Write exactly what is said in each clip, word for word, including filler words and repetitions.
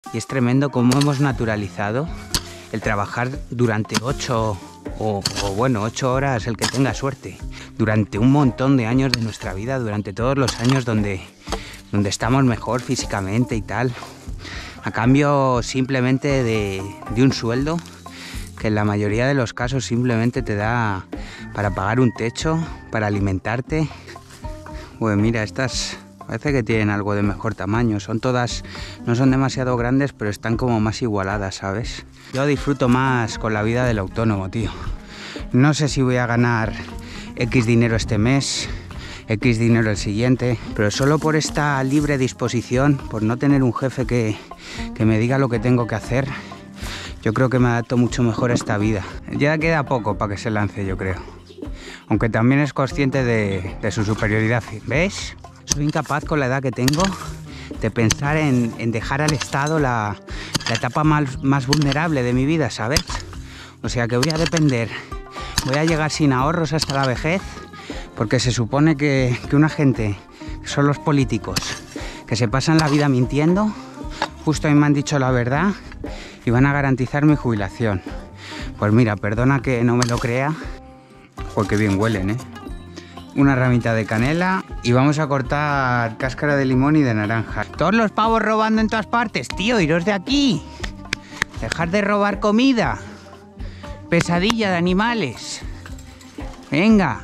Y es tremendo cómo hemos naturalizado el trabajar durante ocho o, o bueno, ocho horas, el que tenga suerte, durante un montón de años de nuestra vida, durante todos los años donde, donde estamos mejor físicamente y tal, a cambio simplemente de, de un sueldo que en la mayoría de los casos simplemente te da para pagar un techo, para alimentarte. Pues mira, estas parece que tienen algo de mejor tamaño. Son todas, no son demasiado grandes, pero están como más igualadas, ¿sabes? Yo disfruto más con la vida del autónomo, tío. No sé si voy a ganar X dinero este mes, X dinero el siguiente, pero solo por esta libre disposición, por no tener un jefe que, que me diga lo que tengo que hacer, yo creo que me adapto mucho mejor a esta vida. Ya queda poco para que se lance, yo creo. Aunque también es consciente de, de su superioridad. ¿Ves? Soy incapaz con la edad que tengo de pensar en, en dejar al Estado la, la etapa más, más vulnerable de mi vida, ¿sabes? O sea que voy a depender, voy a llegar sin ahorros hasta la vejez, porque se supone que, que una gente, que son los políticos, que se pasan la vida mintiendo, justo a mí me han dicho la verdad y van a garantizar mi jubilación. Pues mira, perdona que no me lo crea, porque bien huelen, ¿eh? Una ramita de canela y vamos a cortar cáscara de limón y de naranja. Todos los pavos robando en todas partes, tío, iros de aquí. Dejar de robar comida. Pesadilla de animales. Venga.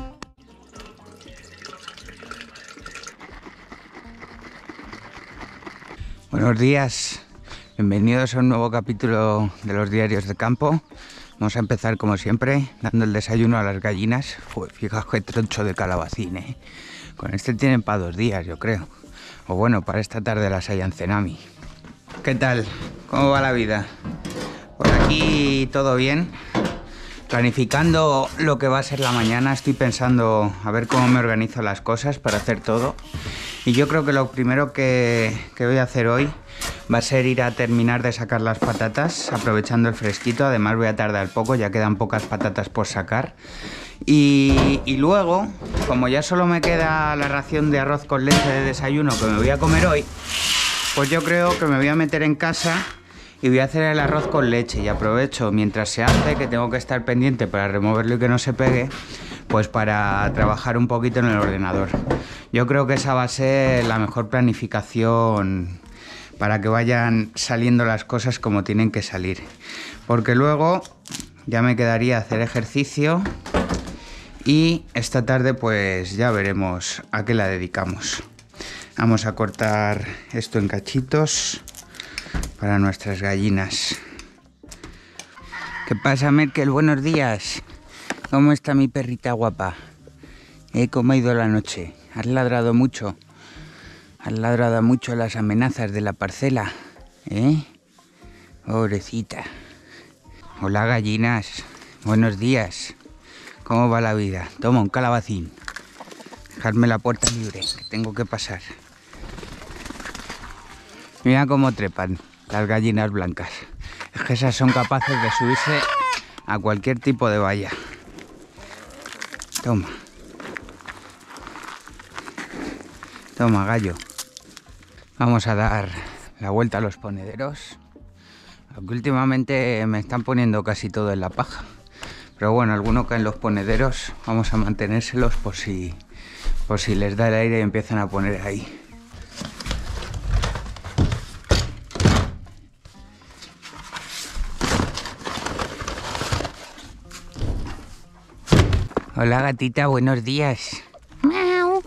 Buenos días. Bienvenidos a un nuevo capítulo de los diarios de campo. Vamos a empezar como siempre, dando el desayuno a las gallinas. Uy, fijaos qué troncho de calabacín, ¿eh? Con este tienen para dos días, yo creo. O bueno, para esta tarde las hay en cenami. ¿Qué tal? ¿Cómo va la vida? Por aquí todo bien. Planificando lo que va a ser la mañana. Estoy pensando a ver cómo me organizo las cosas para hacer todo. Y yo creo que lo primero que, que voy a hacer hoy va a ser ir a terminar de sacar las patatas, aprovechando el fresquito. Además voy a tardar poco, ya quedan pocas patatas por sacar. Y, y luego, como ya solo me queda la ración de arroz con leche de desayuno que me voy a comer hoy, pues yo creo que me voy a meter en casa y voy a hacer el arroz con leche. Y aprovecho mientras se hace, que tengo que estar pendiente para removerlo y que no se pegue, pues para trabajar un poquito en el ordenador. Yo creo que esa va a ser la mejor planificación para que vayan saliendo las cosas como tienen que salir. Porque luego ya me quedaría hacer ejercicio y esta tarde pues ya veremos a qué la dedicamos. Vamos a cortar esto en cachitos para nuestras gallinas. ¿Qué pasa, Merkel? Buenos días. ¿Cómo está mi perrita guapa? ¿Eh? ¿Cómo ha ido la noche? ¿Has ladrado mucho? ¿Has ladrado mucho las amenazas de la parcela? ¿Eh? Pobrecita. Hola, gallinas. Buenos días. ¿Cómo va la vida? Toma, un calabacín. Dejadme la puerta libre, que tengo que pasar. Mira cómo trepan las gallinas blancas. Es que esas son capaces de subirse a cualquier tipo de valla. Toma. Toma, gallo. Vamos a dar la vuelta a los ponederos. Aunque últimamente me están poniendo casi todo en la paja. Pero bueno, alguno cae en los ponederos. Vamos a mantenérselos por si, por si les da el aire y empiezan a poner ahí. Hola, gatita, buenos días. Miau.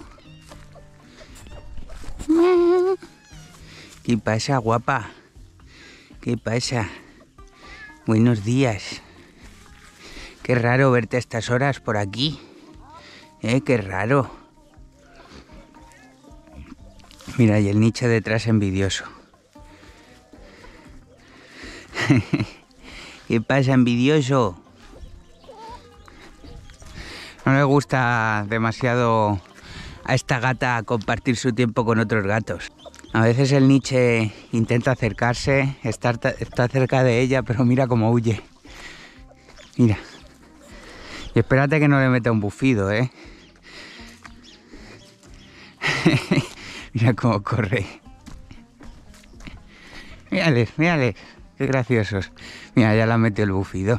Miau. ¿Qué pasa, guapa? ¿Qué pasa? Buenos días. Qué raro verte a estas horas por aquí. Eh, qué raro. Mira, y el nicho detrás envidioso. ¿Qué pasa, envidioso? No le gusta demasiado a esta gata compartir su tiempo con otros gatos. A veces el Nietzsche intenta acercarse, estar, está cerca de ella, pero mira cómo huye. Mira. Y espérate que no le meta un bufido, ¿eh? Mira cómo corre. Mírales, mírales. Qué graciosos. Mira, ya la metió el bufido.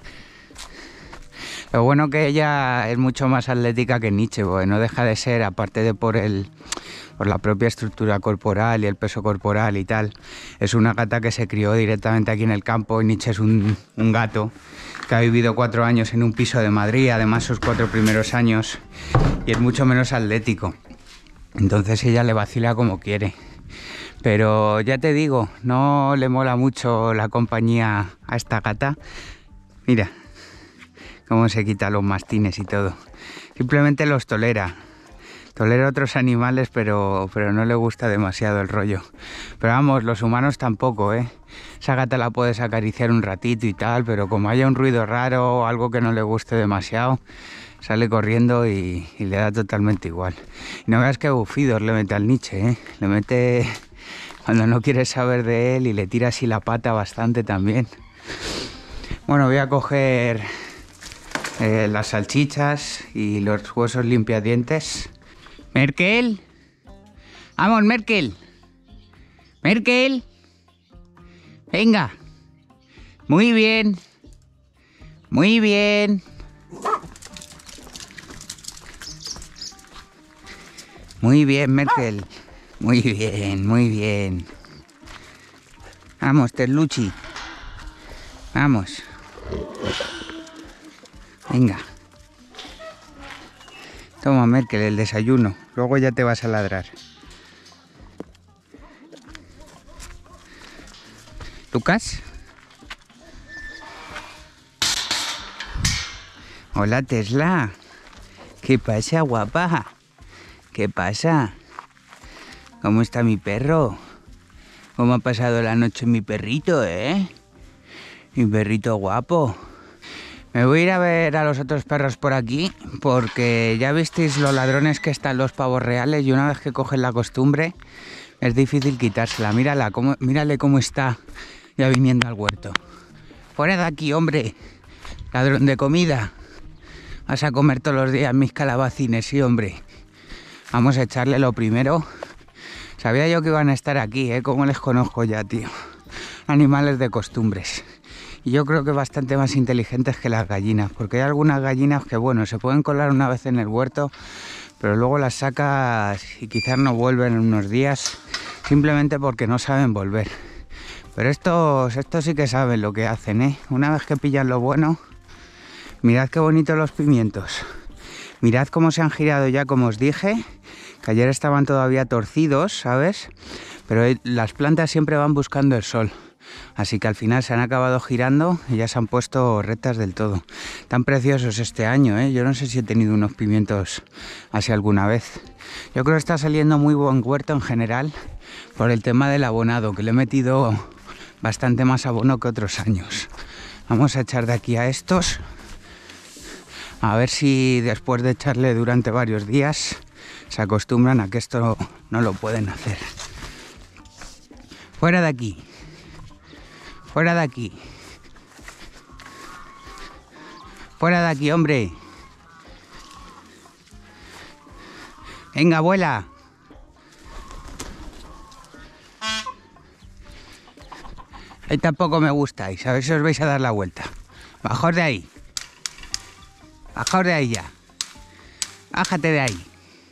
Lo bueno que ella es mucho más atlética que Nietzsche, porque no deja de ser, aparte de por el por la propia estructura corporal y el peso corporal y tal, es una gata que se crió directamente aquí en el campo. Y Nietzsche es un, un gato que ha vivido cuatro años en un piso de Madrid, además sus cuatro primeros años, y es mucho menos atlético. Entonces ella le vacila como quiere. Pero ya te digo, no le mola mucho la compañía a esta gata. Mira cómo se quita los mastines y todo. Simplemente los tolera. Tolera otros animales, pero, pero no le gusta demasiado el rollo. Pero vamos, los humanos tampoco, ¿eh? Esa gata la puedes acariciar un ratito y tal, pero como haya un ruido raro o algo que no le guste demasiado, sale corriendo y, y le da totalmente igual. Y no veas qué bufidos le mete al Nietzsche, ¿eh? Le mete cuando no quieres saber de él y le tira así la pata bastante también. Bueno, voy a coger eh, las salchichas y los huesos limpiadientes. Merkel, vamos, Merkel, Merkel, venga, muy bien, muy bien, muy bien, Merkel, muy bien, muy bien. Vamos, Terlucci, vamos, venga. Toma, Merkel, el desayuno. Luego ya te vas a ladrar. ¿Lucas? Hola, Tesla. ¿Qué pasa, guapa? ¿Qué pasa? ¿Cómo está mi perro? ¿Cómo ha pasado la noche mi perrito, eh? Mi perrito guapo. Me voy a ir a ver a los otros perros por aquí, porque ya visteis los ladrones que están los pavos reales y una vez que cogen la costumbre es difícil quitársela. Mírala, cómo, mírale cómo está ya viniendo al huerto. Fuera de aquí, hombre, ladrón de comida. Vas a comer todos los días mis calabacines, sí, hombre. Vamos a echarle lo primero. Sabía yo que iban a estar aquí, ¿eh? Cómo les conozco ya, tío. Animales de costumbres. Y yo creo que bastante más inteligentes que las gallinas, porque hay algunas gallinas que, bueno, se pueden colar una vez en el huerto, pero luego las sacas y quizás no vuelven en unos días, simplemente porque no saben volver. Pero estos, estos sí que saben lo que hacen, ¿eh? Una vez que pillan lo bueno, mirad qué bonitos los pimientos. Mirad cómo se han girado ya, como os dije, que ayer estaban todavía torcidos, ¿sabes? Pero las plantas siempre van buscando el sol. Así que al final se han acabado girando y ya se han puesto rectas del todo. Tan preciosos este año, ¿eh? Yo no sé si he tenido unos pimientos así alguna vez. Yo creo que está saliendo muy buen huerto en general por el tema del abonado, que le he metido bastante más abono que otros años. Vamos a echar de aquí a estos. A ver si después de echarle durante varios días se acostumbran a que esto no lo pueden hacer. Fuera de aquí. Fuera de aquí. Fuera de aquí, hombre. Venga, abuela. Ahí tampoco me gustáis. A ver si os vais a dar la vuelta. Bajaos de ahí. Bajaos de ahí ya. Bájate de ahí.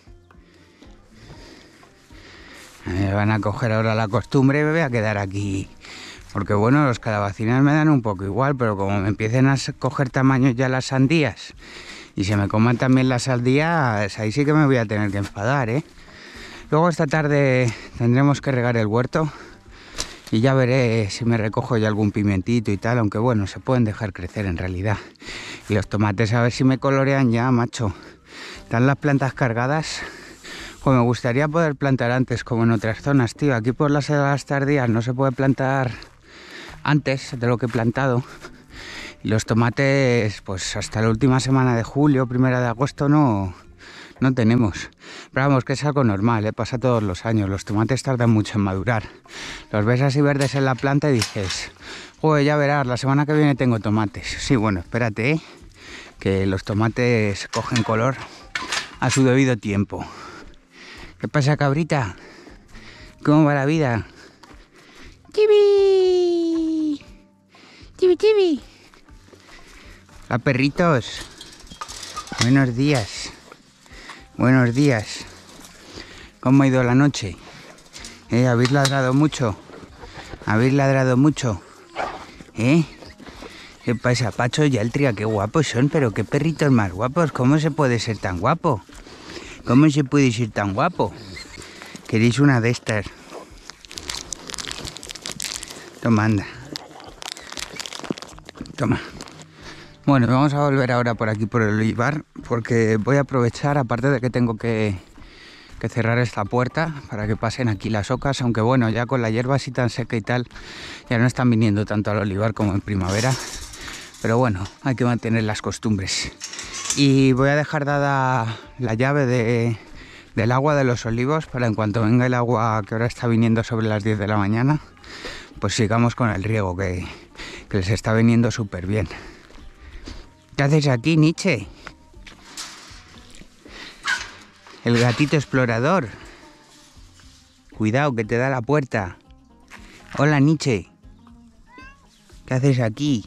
Me van a coger ahora la costumbre y me voy a quedar aquí. Porque bueno, los calabacines me dan un poco igual, pero como me empiecen a coger tamaño ya las sandías y se me coman también las sandías, ahí sí que me voy a tener que enfadar, ¿eh? Luego esta tarde tendremos que regar el huerto y ya veré si me recojo ya algún pimientito y tal, aunque bueno, se pueden dejar crecer en realidad. Y los tomates a ver si me colorean ya, macho. Están las plantas cargadas. Pues me gustaría poder plantar antes como en otras zonas, tío. Aquí por las heladas tardías no se puede plantar antes de lo que he plantado. Y los tomates, pues hasta la última semana de julio, primera de agosto, no, no tenemos. Pero vamos, que es algo normal, ¿eh? Pasa todos los años. Los tomates tardan mucho en madurar. Los ves así verdes en la planta y dices, joder, ya verás, la semana que viene tengo tomates. Sí, bueno, espérate, ¿eh? Que los tomates cogen color a su debido tiempo. ¿Qué pasa, cabrita? ¿Cómo va la vida? ¡Chibi! ¡Chibi, chibi! Hola, perritos. Buenos días. Buenos días. ¿Cómo ha ido la noche? ¿Eh? ¿Habéis ladrado mucho? ¿Habéis ladrado mucho? ¿Eh? ¿Qué pasa, Pacho y Altria? Qué guapos son, pero qué perritos más guapos. ¿Cómo se puede ser tan guapo? ¿Cómo se puede ser tan guapo? ¿Queréis una de estas? Toma, anda. Toma. Bueno, vamos a volver ahora por aquí, por el olivar, porque voy a aprovechar, aparte de que tengo que, que cerrar esta puerta para que pasen aquí las ocas, aunque bueno, ya con la hierba así tan seca y tal, ya no están viniendo tanto al olivar como en primavera, pero bueno, hay que mantener las costumbres. Y voy a dejar dada la llave de, del agua de los olivos para en cuanto venga el agua, que ahora está viniendo sobre las diez de la mañana, pues sigamos con el riego, que, que les está viniendo súper bien. ¿Qué haces aquí, Nietzsche? El gatito explorador. Cuidado, que te da la puerta. Hola, Nietzsche. ¿Qué haces aquí?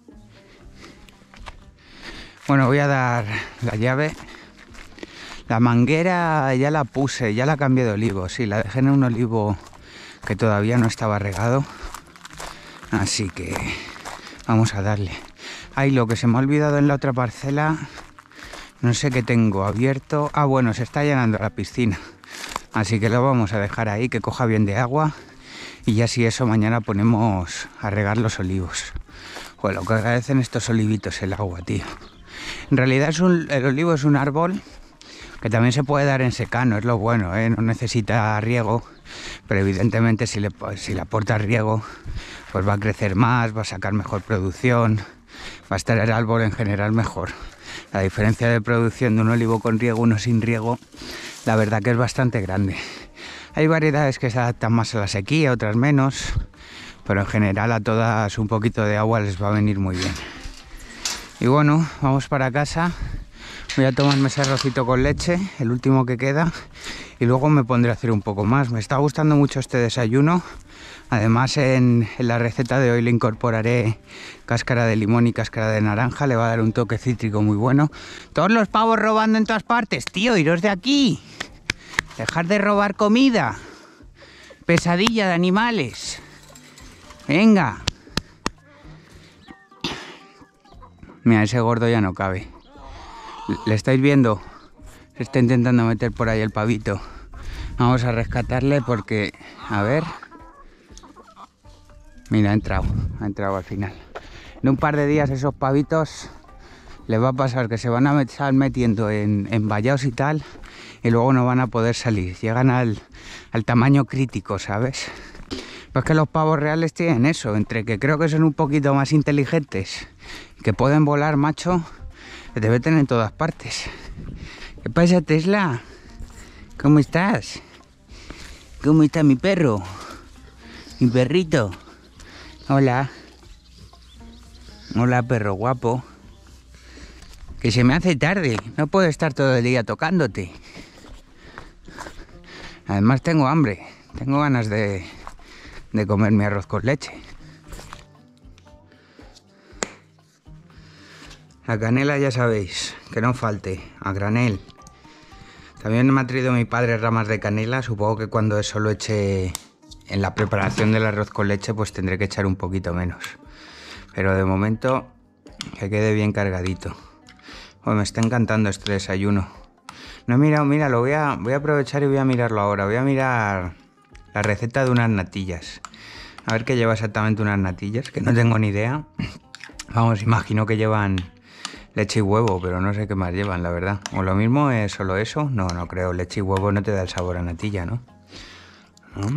Bueno, voy a dar la llave. La manguera ya la puse, ya la cambié de olivo. Sí, la dejé en un olivo que todavía no estaba regado. Así que vamos a darle. Ay, lo que se me ha olvidado en la otra parcela, no sé qué tengo abierto. Ah, bueno, se está llenando la piscina. Así que lo vamos a dejar ahí, que coja bien de agua. Y ya si eso, mañana ponemos a regar los olivos. Pues lo que agradecen estos olivitos el agua, tío. En realidad es un, el olivo es un árbol que también se puede dar en secano, es lo bueno, ¿eh? No necesita riego. Pero evidentemente si le, si le aportas riego, pues va a crecer más, va a sacar mejor producción. Va a estar el árbol en general mejor. La diferencia de producción de un olivo con riego, uno sin riego, la verdad que es bastante grande. Hay variedades que se adaptan más a la sequía, otras menos, pero en general a todas un poquito de agua les va a venir muy bien. Y bueno, vamos para casa. Voy a tomarme ese arrocito con leche, el último que queda, y luego me pondré a hacer un poco más. Me está gustando mucho este desayuno. Además, en, en la receta de hoy le incorporaré cáscara de limón y cáscara de naranja. Le va a dar un toque cítrico muy bueno. Todos los pavos robando en todas partes. Tío, iros de aquí. Dejar de robar comida. Pesadilla de animales. Venga. Mira, ese gordo ya no cabe. ¿Le estáis viendo? Se está intentando meter por ahí el pavito. Vamos a rescatarle porque... A ver... Mira, ha entrado, ha entrado al final. En un par de días esos pavitos les va a pasar que se van a estar metiendo en, en vallados y tal, y luego no van a poder salir. Llegan al, al tamaño crítico, ¿sabes? Pues que los pavos reales tienen eso, entre que creo que son un poquito más inteligentes, que pueden volar, macho, que te meten en todas partes. ¿Qué pasa, Tesla? ¿Cómo estás? ¿Cómo está mi perro? Mi perrito. Hola. Hola, perro guapo. Que se me hace tarde. No puedo estar todo el día tocándote. Además tengo hambre. Tengo ganas de, de comer mi arroz con leche. La canela ya sabéis, que no falte, a granel. También me ha traído mi padre ramas de canela. Supongo que cuando eso lo eche... En la preparación del arroz con leche pues tendré que echar un poquito menos. Pero de momento que quede bien cargadito. Pues me está encantando este desayuno. No he mirado, mira, lo voy a, voy a aprovechar y voy a mirarlo ahora. Voy a mirar la receta de unas natillas. A ver qué lleva exactamente unas natillas, que no tengo ni idea. Vamos, imagino que llevan leche y huevo, pero no sé qué más llevan, la verdad. O lo mismo es solo eso. No, no creo. Leche y huevo no te da el sabor a natilla, ¿no? ¿No?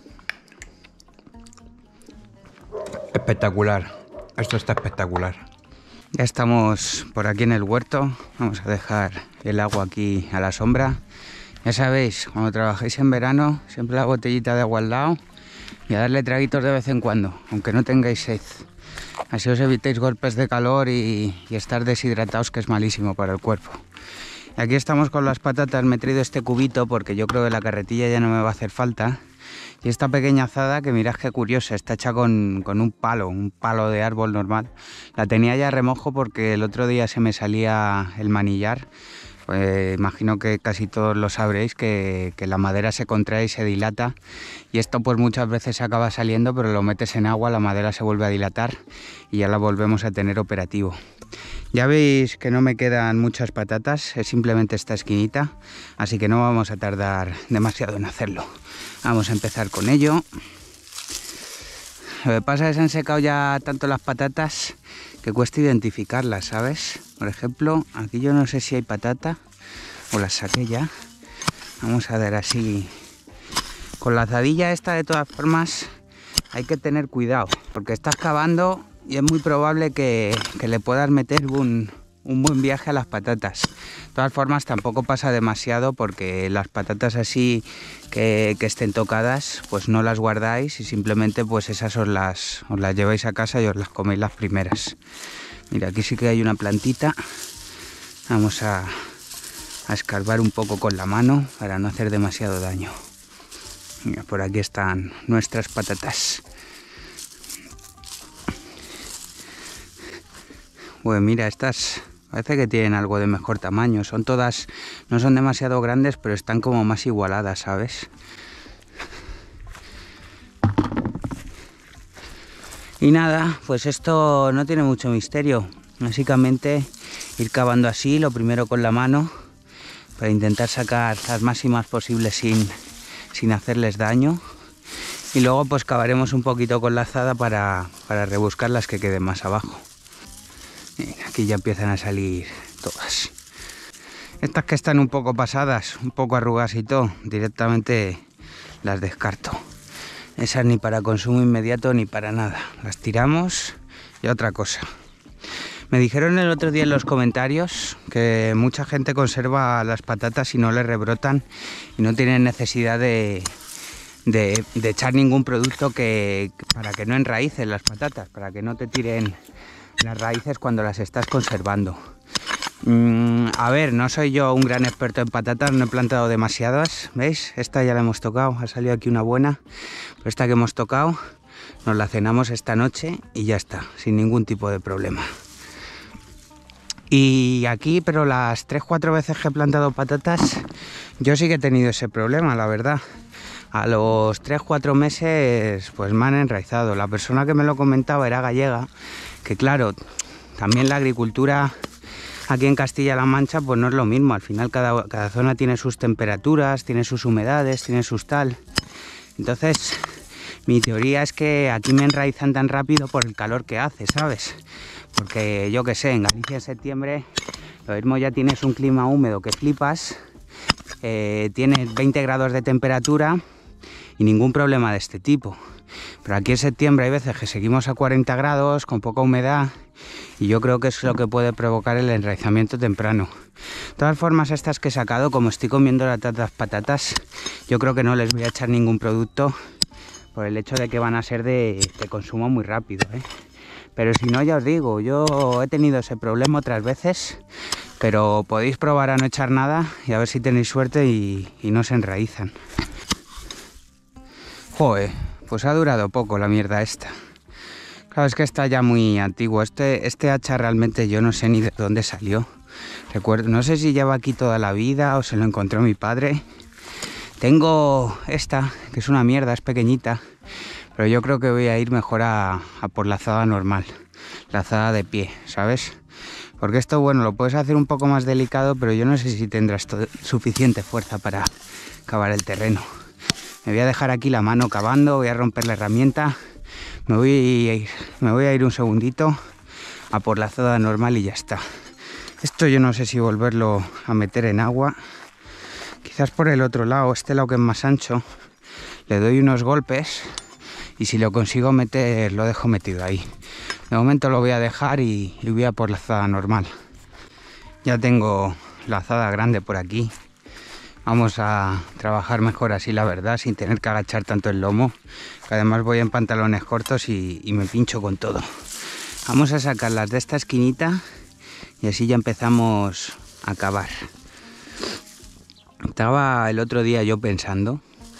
Espectacular, esto está espectacular. Ya estamos por aquí en el huerto. Vamos a dejar el agua aquí a la sombra. Ya sabéis, cuando trabajéis en verano, siempre la botellita de agua al lado y a darle traguitos de vez en cuando, aunque no tengáis sed. Así os evitéis golpes de calor y, y estar deshidratados, que es malísimo para el cuerpo. Y aquí estamos con las patatas. Me he traído este cubito porque yo creo que la carretilla ya no me va a hacer falta. Y esta pequeña azada, que mirad qué curiosa, está hecha con, con un palo, un palo de árbol normal. La tenía ya a remojo porque el otro día se me salía el manillar. Pues imagino que casi todos lo sabréis, que, que la madera se contrae y se dilata, y esto pues muchas veces se acaba saliendo, pero lo metes en agua, la madera se vuelve a dilatar y ya la volvemos a tener operativo. Ya veis que no me quedan muchas patatas, es simplemente esta esquinita, así que no vamos a tardar demasiado en hacerlo. Vamos a empezar con ello. Lo que pasa es que se han secado ya tanto las patatas que cuesta identificarlas, ¿sabes? Por ejemplo, aquí yo no sé si hay patata o las saqué ya. Vamos a dar así. Con la azadilla esta, de todas formas, hay que tener cuidado, porque estás cavando y es muy probable que, que le puedas meter un, un buen viaje a las patatas. De todas formas, tampoco pasa demasiado, porque las patatas así que, que estén tocadas, pues no las guardáis y simplemente pues esas os las, os las lleváis a casa y os las coméis las primeras. Mira, aquí sí que hay una plantita. Vamos a, a escarbar un poco con la mano para no hacer demasiado daño. Mira, por aquí están nuestras patatas. Pues mira, estas parece que tienen algo de mejor tamaño. Son todas, no son demasiado grandes, pero están como más igualadas, ¿sabes? Y nada, pues esto no tiene mucho misterio. Básicamente ir cavando así, lo primero con la mano, para intentar sacar las máximas posibles sin, sin hacerles daño. Y luego pues cavaremos un poquito con la azada para, para rebuscar las que queden más abajo. Aquí ya empiezan a salir todas. Estas que están un poco pasadas, un poco arrugadas y todo, directamente las descarto. Esas ni para consumo inmediato ni para nada. Las tiramos y otra cosa. Me dijeron el otro día en los comentarios que mucha gente conserva las patatas y no les rebrotan y no tienen necesidad de, de, de echar ningún producto que, para que no enraícen las patatas, para que no te tiren las raíces cuando las estás conservando. Mm, a ver, no soy yo un gran experto en patatas, no he plantado demasiadas, ¿veis? Esta ya la hemos tocado, ha salido aquí una buena, pero esta que hemos tocado nos la cenamos esta noche y ya está, sin ningún tipo de problema. Y aquí, pero las tres cuatro veces que he plantado patatas, yo sí que he tenido ese problema, la verdad. A los tres cuatro meses pues me han enraizado. La persona que me lo comentaba era gallega, que claro, también la agricultura aquí en Castilla-La Mancha pues no es lo mismo. Al final cada, cada zona tiene sus temperaturas, tiene sus humedades, tiene sus tal. Entonces mi teoría es que aquí me enraizan tan rápido por el calor que hace, ¿sabes? Porque yo que sé, en Galicia en septiembre lo mismo ya tienes un clima húmedo que flipas, eh, tienes veinte grados de temperatura y ningún problema de este tipo. Pero aquí en septiembre hay veces que seguimos a cuarenta grados, con poca humedad, y yo creo que es lo que puede provocar el enraizamiento temprano. De todas formas, estas que he sacado, como estoy comiendo las patatas, yo creo que no les voy a echar ningún producto por el hecho de que van a ser de, de consumo muy rápido, ¿eh? Pero si no, ya os digo, yo he tenido ese problema otras veces, pero podéis probar a no echar nada y a ver si tenéis suerte y, y no se enraizan. Joder, pues ha durado poco la mierda esta. Claro, es que está ya muy antiguo. Este, este hacha realmente yo no sé ni de dónde salió. Recuerdo, no sé si lleva aquí toda la vida o se lo encontró mi padre. Tengo esta, que es una mierda, es pequeñita, pero yo creo que voy a ir mejor a, a por la azada normal, la azada de pie, ¿sabes? Porque esto, bueno, lo puedes hacer un poco más delicado, pero yo no sé si tendrás suficiente fuerza para cavar el terreno. Me voy a dejar aquí la mano cavando, voy a romper la herramienta, me voy a ir, me voy a ir un segundito a por la azada normal y ya está. Esto yo no sé si volverlo a meter en agua, quizás por el otro lado, este lado que es más ancho, le doy unos golpes y si lo consigo meter lo dejo metido ahí. De momento lo voy a dejar y, y voy a por la azada normal. Ya tengo la azada grande por aquí. Vamos a trabajar mejor así, la verdad, sin tener que agachar tanto el lomo, que además voy en pantalones cortos y, y me pincho con todo. Vamos a sacarlas de esta esquinita y así ya empezamos a cavar. Estaba el otro día yo pensando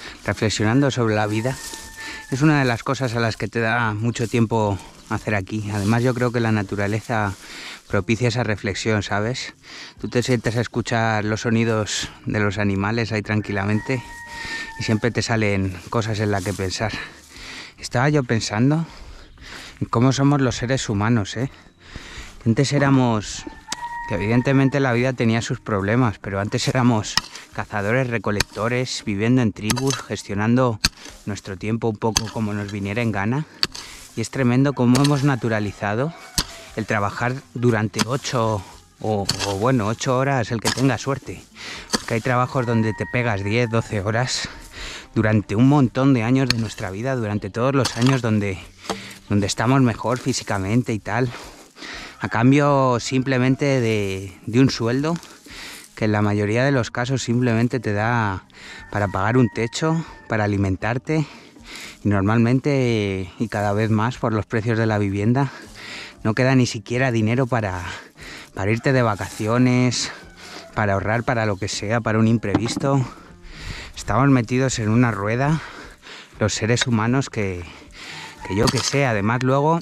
reflexionando sobre la vida. Es una de las cosas a las que te da mucho tiempo hacer aquí. Además, yo creo que la naturaleza propicia esa reflexión, ¿sabes? Tú te sientes a escuchar los sonidos de los animales ahí tranquilamente y siempre te salen cosas en las que pensar. Estaba yo pensando en cómo somos los seres humanos, ¿eh? Antes éramos... que evidentemente la vida tenía sus problemas, pero antes éramos cazadores, recolectores, viviendo en tribus, gestionando nuestro tiempo un poco como nos viniera en gana. Y es tremendo cómo hemos naturalizado el trabajar durante ocho o, o bueno, ocho horas, el que tenga suerte. Porque hay trabajos donde te pegas diez, doce horas durante un montón de años de nuestra vida, durante todos los años donde, donde estamos mejor físicamente y tal, a cambio simplemente de, de un sueldo que en la mayoría de los casos simplemente te da para pagar un techo, para alimentarte, y normalmente y cada vez más por los precios de la vivienda no queda ni siquiera dinero para, para irte de vacaciones, para ahorrar para lo que sea, para un imprevisto. Estamos metidos en una rueda los seres humanos que, que yo que sé, además luego,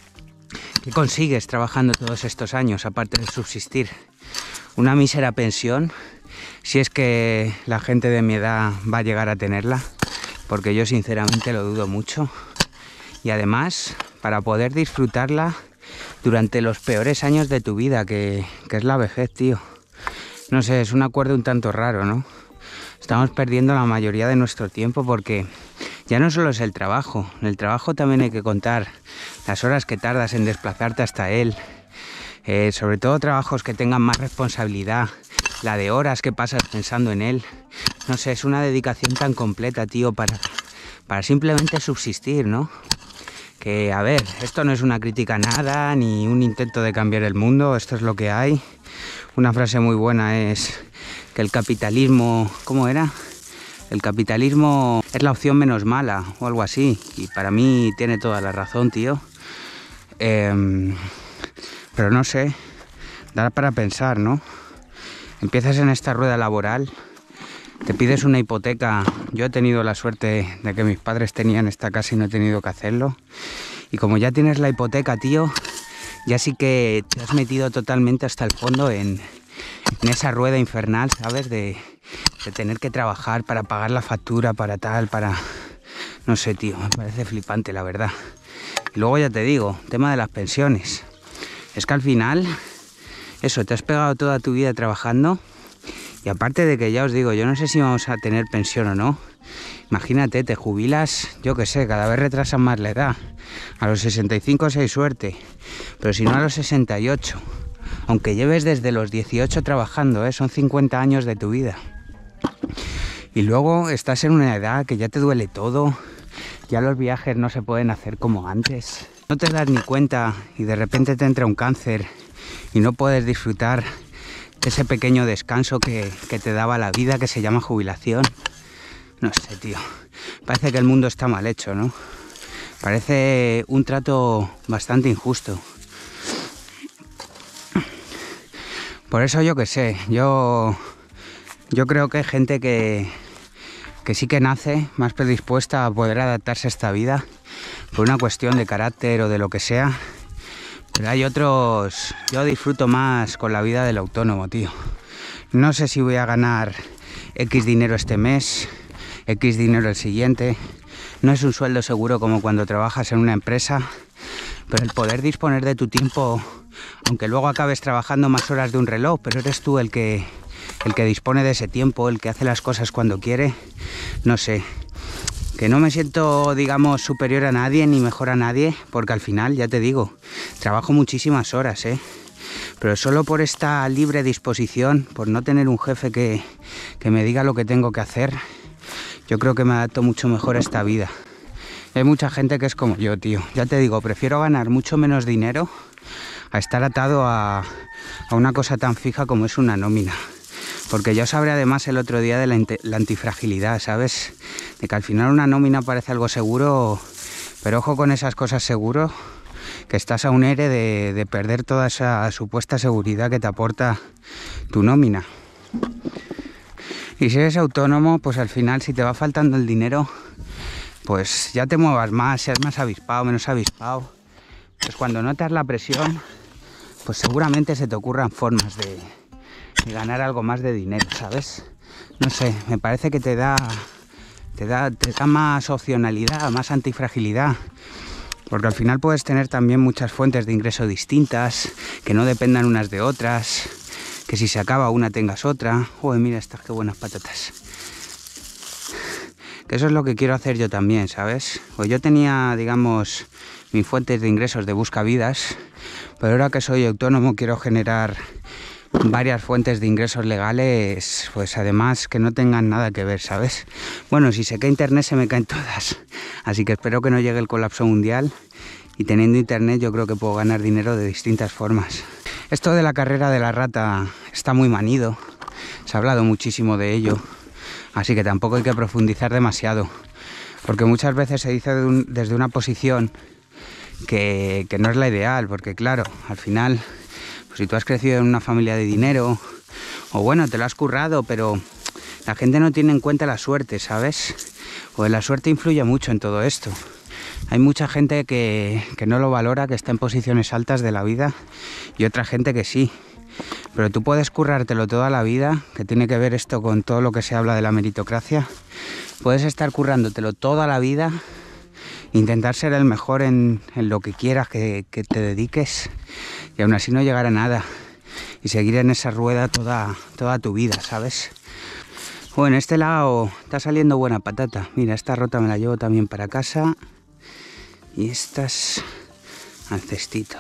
¿qué consigues trabajando todos estos años aparte de subsistir? Una mísera pensión, si es que la gente de mi edad va a llegar a tenerla, porque yo sinceramente lo dudo mucho. Y además, para poder disfrutarla durante los peores años de tu vida, que, que es la vejez, tío. No sé, es un acuerdo un tanto raro, ¿no? Estamos perdiendo la mayoría de nuestro tiempo porque ya no solo es el trabajo. En el trabajo también hay que contar las horas que tardas en desplazarte hasta él. Eh, sobre todo trabajos que tengan más responsabilidad, la de horas que pasas pensando en él. No sé, es una dedicación tan completa, tío, para, para simplemente subsistir, ¿no? Que, a ver, esto no es una crítica a nada, ni un intento de cambiar el mundo, esto es lo que hay. Una frase muy buena es que el capitalismo, ¿cómo era? El capitalismo es la opción menos mala, o algo así. Y para mí tiene toda la razón, tío. Eh... Pero no sé, da para pensar, ¿no? Empiezas en esta rueda laboral, te pides una hipoteca. Yo he tenido la suerte de que mis padres tenían esta casa y no he tenido que hacerlo. Y como ya tienes la hipoteca, tío, ya sí que te has metido totalmente hasta el fondo en, en esa rueda infernal, ¿sabes? De, de tener que trabajar para pagar la factura, para tal, para... No sé, tío, me parece flipante, la verdad. Y luego ya te digo, tema de las pensiones. Es que al final, eso, te has pegado toda tu vida trabajando y aparte de que ya os digo, yo no sé si vamos a tener pensión o no. Imagínate, te jubilas, yo qué sé, cada vez retrasan más la edad. A los sesenta y cinco si hay suerte, pero si no a los sesenta y ocho. Aunque lleves desde los dieciocho trabajando, ¿eh? Son cincuenta años de tu vida. Y luego estás en una edad que ya te duele todo, ya los viajes no se pueden hacer como antes. No te das ni cuenta y de repente te entra un cáncer y no puedes disfrutar de ese pequeño descanso que, que te daba la vida, que se llama jubilación. No sé, tío. Parece que el mundo está mal hecho, ¿no? Parece un trato bastante injusto. Por eso yo qué sé, yo, yo creo que hay gente que, que sí que nace más predispuesta a poder adaptarse a esta vida por una cuestión de carácter o de lo que sea, pero hay otros. Yo disfruto más con la vida del autónomo, tío. No sé si voy a ganar X dinero este mes, X dinero el siguiente. No es un sueldo seguro como cuando trabajas en una empresa, pero el poder disponer de tu tiempo, aunque luego acabes trabajando más horas de un reloj, pero eres tú el que el que dispone de ese tiempo, el que hace las cosas cuando quiere. No sé, que no me siento, digamos, superior a nadie ni mejor a nadie, porque al final, ya te digo, trabajo muchísimas horas, ¿eh? Pero solo por esta libre disposición, por no tener un jefe que, que me diga lo que tengo que hacer, yo creo que me adapto mucho mejor a esta vida. Hay mucha gente que es como yo, tío. Ya te digo, prefiero ganar mucho menos dinero a estar atado a, a una cosa tan fija como es una nómina. Porque ya os hablé además el otro día de la, la antifragilidad, ¿sabes? De que al final una nómina parece algo seguro, pero ojo con esas cosas seguro, que estás a un ere de, de perder toda esa supuesta seguridad que te aporta tu nómina. Y si eres autónomo, pues al final si te va faltando el dinero, pues ya te muevas más, seas más avispado, menos avispado. Pues cuando notas la presión, pues seguramente se te ocurran formas de, de ganar algo más de dinero, ¿sabes? No sé, me parece que te da, te da, te da más opcionalidad, más antifragilidad. Porque al final puedes tener también muchas fuentes de ingreso distintas, que no dependan unas de otras, que si se acaba una tengas otra. Joder, mira estas qué buenas patatas. Que eso es lo que quiero hacer yo también, ¿sabes? Pues yo tenía, digamos, mis fuentes de ingresos de buscavidas, pero ahora que soy autónomo quiero generar varias fuentes de ingresos legales, pues además que no tengan nada que ver, ¿sabes? Bueno, si se cae internet se me caen todas, así que espero que no llegue el colapso mundial y teniendo internet yo creo que puedo ganar dinero de distintas formas. Esto de la carrera de la rata está muy manido, se ha hablado muchísimo de ello, así que tampoco hay que profundizar demasiado, porque muchas veces se dice de un, desde una posición que, que no es la ideal, porque claro, al final, pues si tú has crecido en una familia de dinero, o bueno, te lo has currado, pero la gente no tiene en cuenta la suerte, ¿sabes? Pues la suerte influye mucho en todo esto. Hay mucha gente que, que no lo valora, que está en posiciones altas de la vida, y otra gente que sí. Pero tú puedes currártelo toda la vida, que tiene que ver esto con todo lo que se habla de la meritocracia. Puedes estar currándotelo toda la vida, intentar ser el mejor en, en lo que quieras que, que te dediques, y aún así no llegar a nada. Y seguir en esa rueda toda, toda tu vida, ¿sabes? Bueno, en este lado está saliendo buena patata. Mira, esta rota me la llevo también para casa. Y estas al cestito.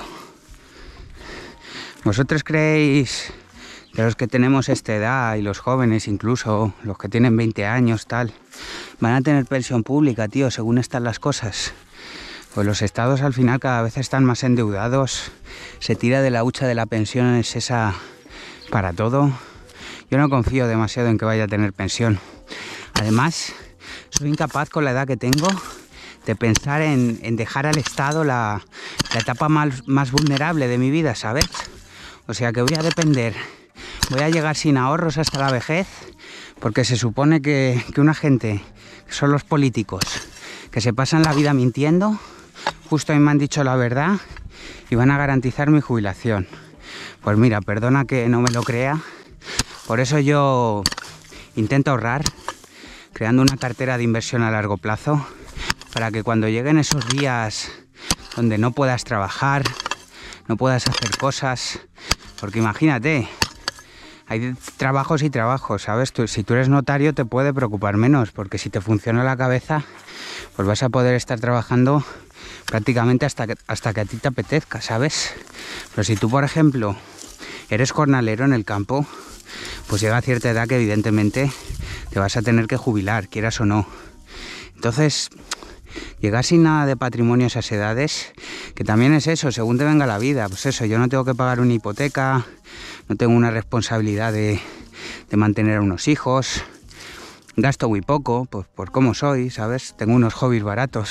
¿Vosotros creéis que los que tenemos esta edad y los jóvenes incluso, los que tienen veinte años, tal, van a tener pensión pública, tío, según están las cosas? Pues los estados al final cada vez están más endeudados, se tira de la hucha de la pensión, es esa para todo. Yo no confío demasiado en que vaya a tener pensión. Además, soy incapaz con la edad que tengo de pensar en, en dejar al Estado la, la etapa más, más vulnerable de mi vida, ¿sabes? O sea que voy a depender, voy a llegar sin ahorros hasta la vejez, porque se supone que, que una gente, que son los políticos, que se pasan la vida mintiendo, justo hoy me han dicho la verdad y van a garantizar mi jubilación. Pues mira, perdona que no me lo crea, por eso yo intento ahorrar, creando una cartera de inversión a largo plazo, para que cuando lleguen esos días donde no puedas trabajar, no puedas hacer cosas, porque imagínate, hay trabajos y trabajos, ¿sabes? Tú, si tú eres notario te puede preocupar menos, porque si te funciona la cabeza, pues vas a poder estar trabajando prácticamente hasta que, hasta que a ti te apetezca, ¿sabes? Pero si tú, por ejemplo, eres jornalero en el campo, pues llega a cierta edad que evidentemente te vas a tener que jubilar, quieras o no. Entonces, llegar sin nada de patrimonio a esas edades, que también es eso, según te venga la vida, pues eso, yo no tengo que pagar una hipoteca, no tengo una responsabilidad de, de mantener a unos hijos, gasto muy poco, pues por cómo soy, ¿sabes? Tengo unos hobbies baratos,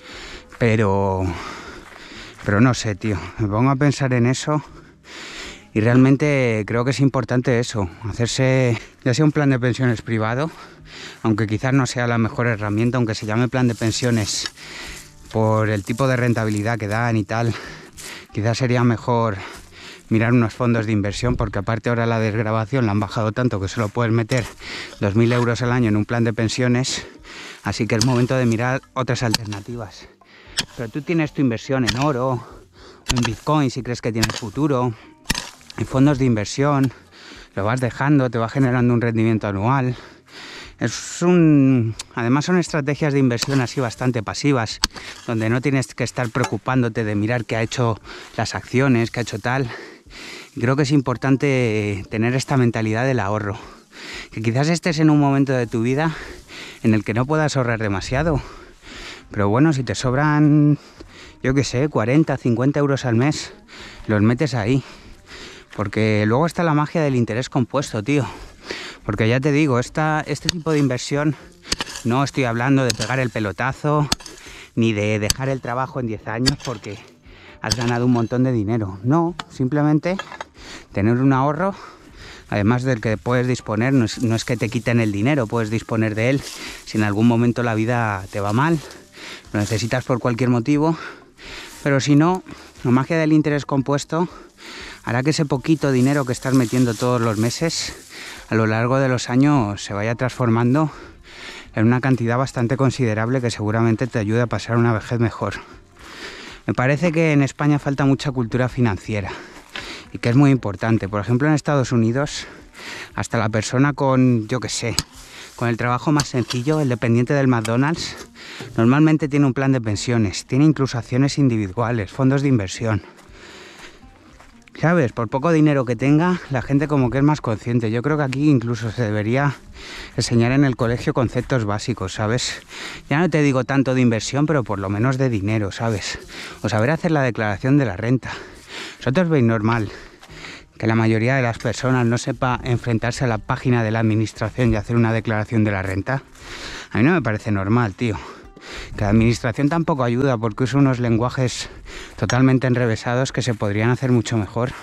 pero, pero no sé, tío, me pongo a pensar en eso y realmente creo que es importante eso, hacerse ya sea un plan de pensiones privado, aunque quizás no sea la mejor herramienta, aunque se llame plan de pensiones por el tipo de rentabilidad que dan y tal, quizás sería mejor mirar unos fondos de inversión, porque aparte ahora la desgravación la han bajado tanto que solo puedes meter dos mil euros al año en un plan de pensiones, así que es momento de mirar otras alternativas. Pero tú tienes tu inversión en oro, en Bitcoin si crees que tiene futuro, en fondos de inversión, lo vas dejando, te va generando un rendimiento anual. Es un... Además son estrategias de inversión así bastante pasivas, donde no tienes que estar preocupándote de mirar qué ha hecho las acciones, qué ha hecho tal. Y creo que es importante tener esta mentalidad del ahorro, que quizás estés en un momento de tu vida en el que no puedas ahorrar demasiado, pero bueno, si te sobran, yo qué sé, cuarenta, cincuenta euros al mes, los metes ahí, porque luego está la magia del interés compuesto, tío. Porque ya te digo, esta, este tipo de inversión, no estoy hablando de pegar el pelotazo, ni de dejar el trabajo en diez años porque has ganado un montón de dinero. No, simplemente tener un ahorro además del que puedes disponer, no es, no es que te quiten el dinero, puedes disponer de él si en algún momento la vida te va mal, lo necesitas por cualquier motivo, pero si no, la magia del interés compuesto hará que ese poquito dinero que estás metiendo todos los meses a lo largo de los años se vaya transformando en una cantidad bastante considerable que seguramente te ayude a pasar una vejez mejor. Me parece que en España falta mucha cultura financiera y que es muy importante. Por ejemplo, en Estados Unidos, hasta la persona con, yo qué sé, con el trabajo más sencillo, el dependiente del McDonald's, normalmente tiene un plan de pensiones, tiene incluso acciones individuales, fondos de inversión. ¿Sabes? Por poco dinero que tenga, la gente como que es más consciente. Yo creo que aquí incluso se debería enseñar en el colegio conceptos básicos, ¿sabes? Ya no te digo tanto de inversión, pero por lo menos de dinero, ¿sabes? O saber hacer la declaración de la renta. ¿Vosotros veis normal que la mayoría de las personas no sepa enfrentarse a la página de la administración y hacer una declaración de la renta? A mí no me parece normal, tío. Que la administración tampoco ayuda porque usa unos lenguajes totalmente enrevesados que se podrían hacer mucho mejor.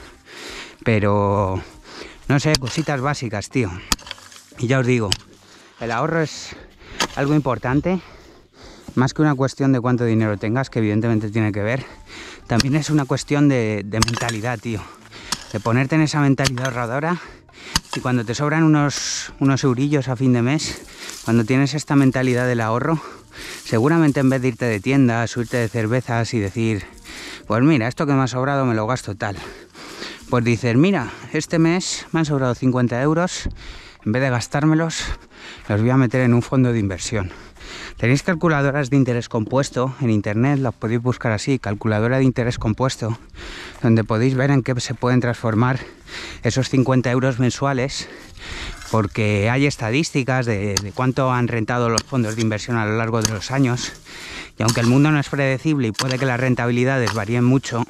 Pero, no sé, cositas básicas, tío. Y ya os digo, el ahorro es algo importante, más que una cuestión de cuánto dinero tengas, que evidentemente tiene que ver. También es una cuestión de, de mentalidad, tío. De ponerte en esa mentalidad ahorradora. Y cuando te sobran unos, unos eurillos a fin de mes, cuando tienes esta mentalidad del ahorro, seguramente en vez de irte de tiendas, o irte de cervezas y decir, pues mira, esto que me ha sobrado me lo gasto tal, pues dices, mira, este mes me han sobrado cincuenta euros, en vez de gastármelos, los voy a meter en un fondo de inversión. Tenéis calculadoras de interés compuesto en internet, las podéis buscar así, calculadora de interés compuesto, donde podéis ver en qué se pueden transformar esos cincuenta euros mensuales, porque hay estadísticas de, de cuánto han rentado los fondos de inversión a lo largo de los años, y aunque el mundo no es predecible y puede que las rentabilidades varíen mucho,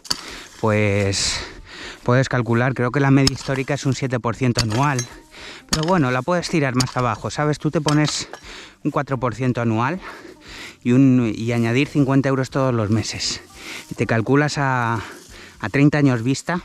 pues puedes calcular, creo que la media histórica es un siete por ciento anual, pero bueno, la puedes tirar más abajo, ¿sabes? Tú te pones un cuatro por ciento anual y, un, y añadir cincuenta euros todos los meses, y te calculas a, a treinta años vista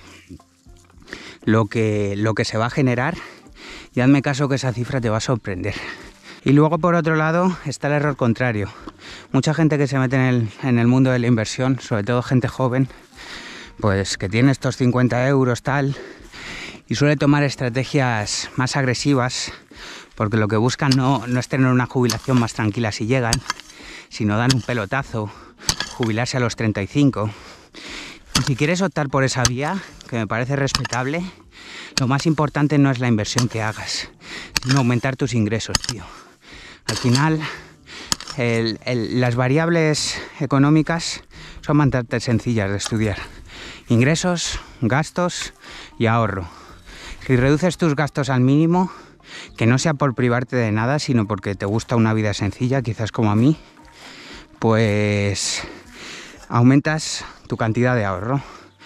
lo que, lo que se va a generar, y hazme caso que esa cifra te va a sorprender. Y luego, por otro lado, está el error contrario. Mucha gente que se mete en el, en el mundo de la inversión, sobre todo gente joven, pues que tiene estos cincuenta euros tal, y suele tomar estrategias más agresivas, porque lo que buscan no, no es tener una jubilación más tranquila si llegan, sino dar un pelotazo, jubilarse a los treinta y cinco. Y si quieres optar por esa vía, que me parece respetable, lo más importante no es la inversión que hagas, sino aumentar tus ingresos, tío. Al final, el, el, las variables económicas son bastante sencillas de estudiar. Ingresos, gastos y ahorro. Si reduces tus gastos al mínimo, que no sea por privarte de nada, sino porque te gusta una vida sencilla, quizás como a mí, pues aumentas tu cantidad de ahorro.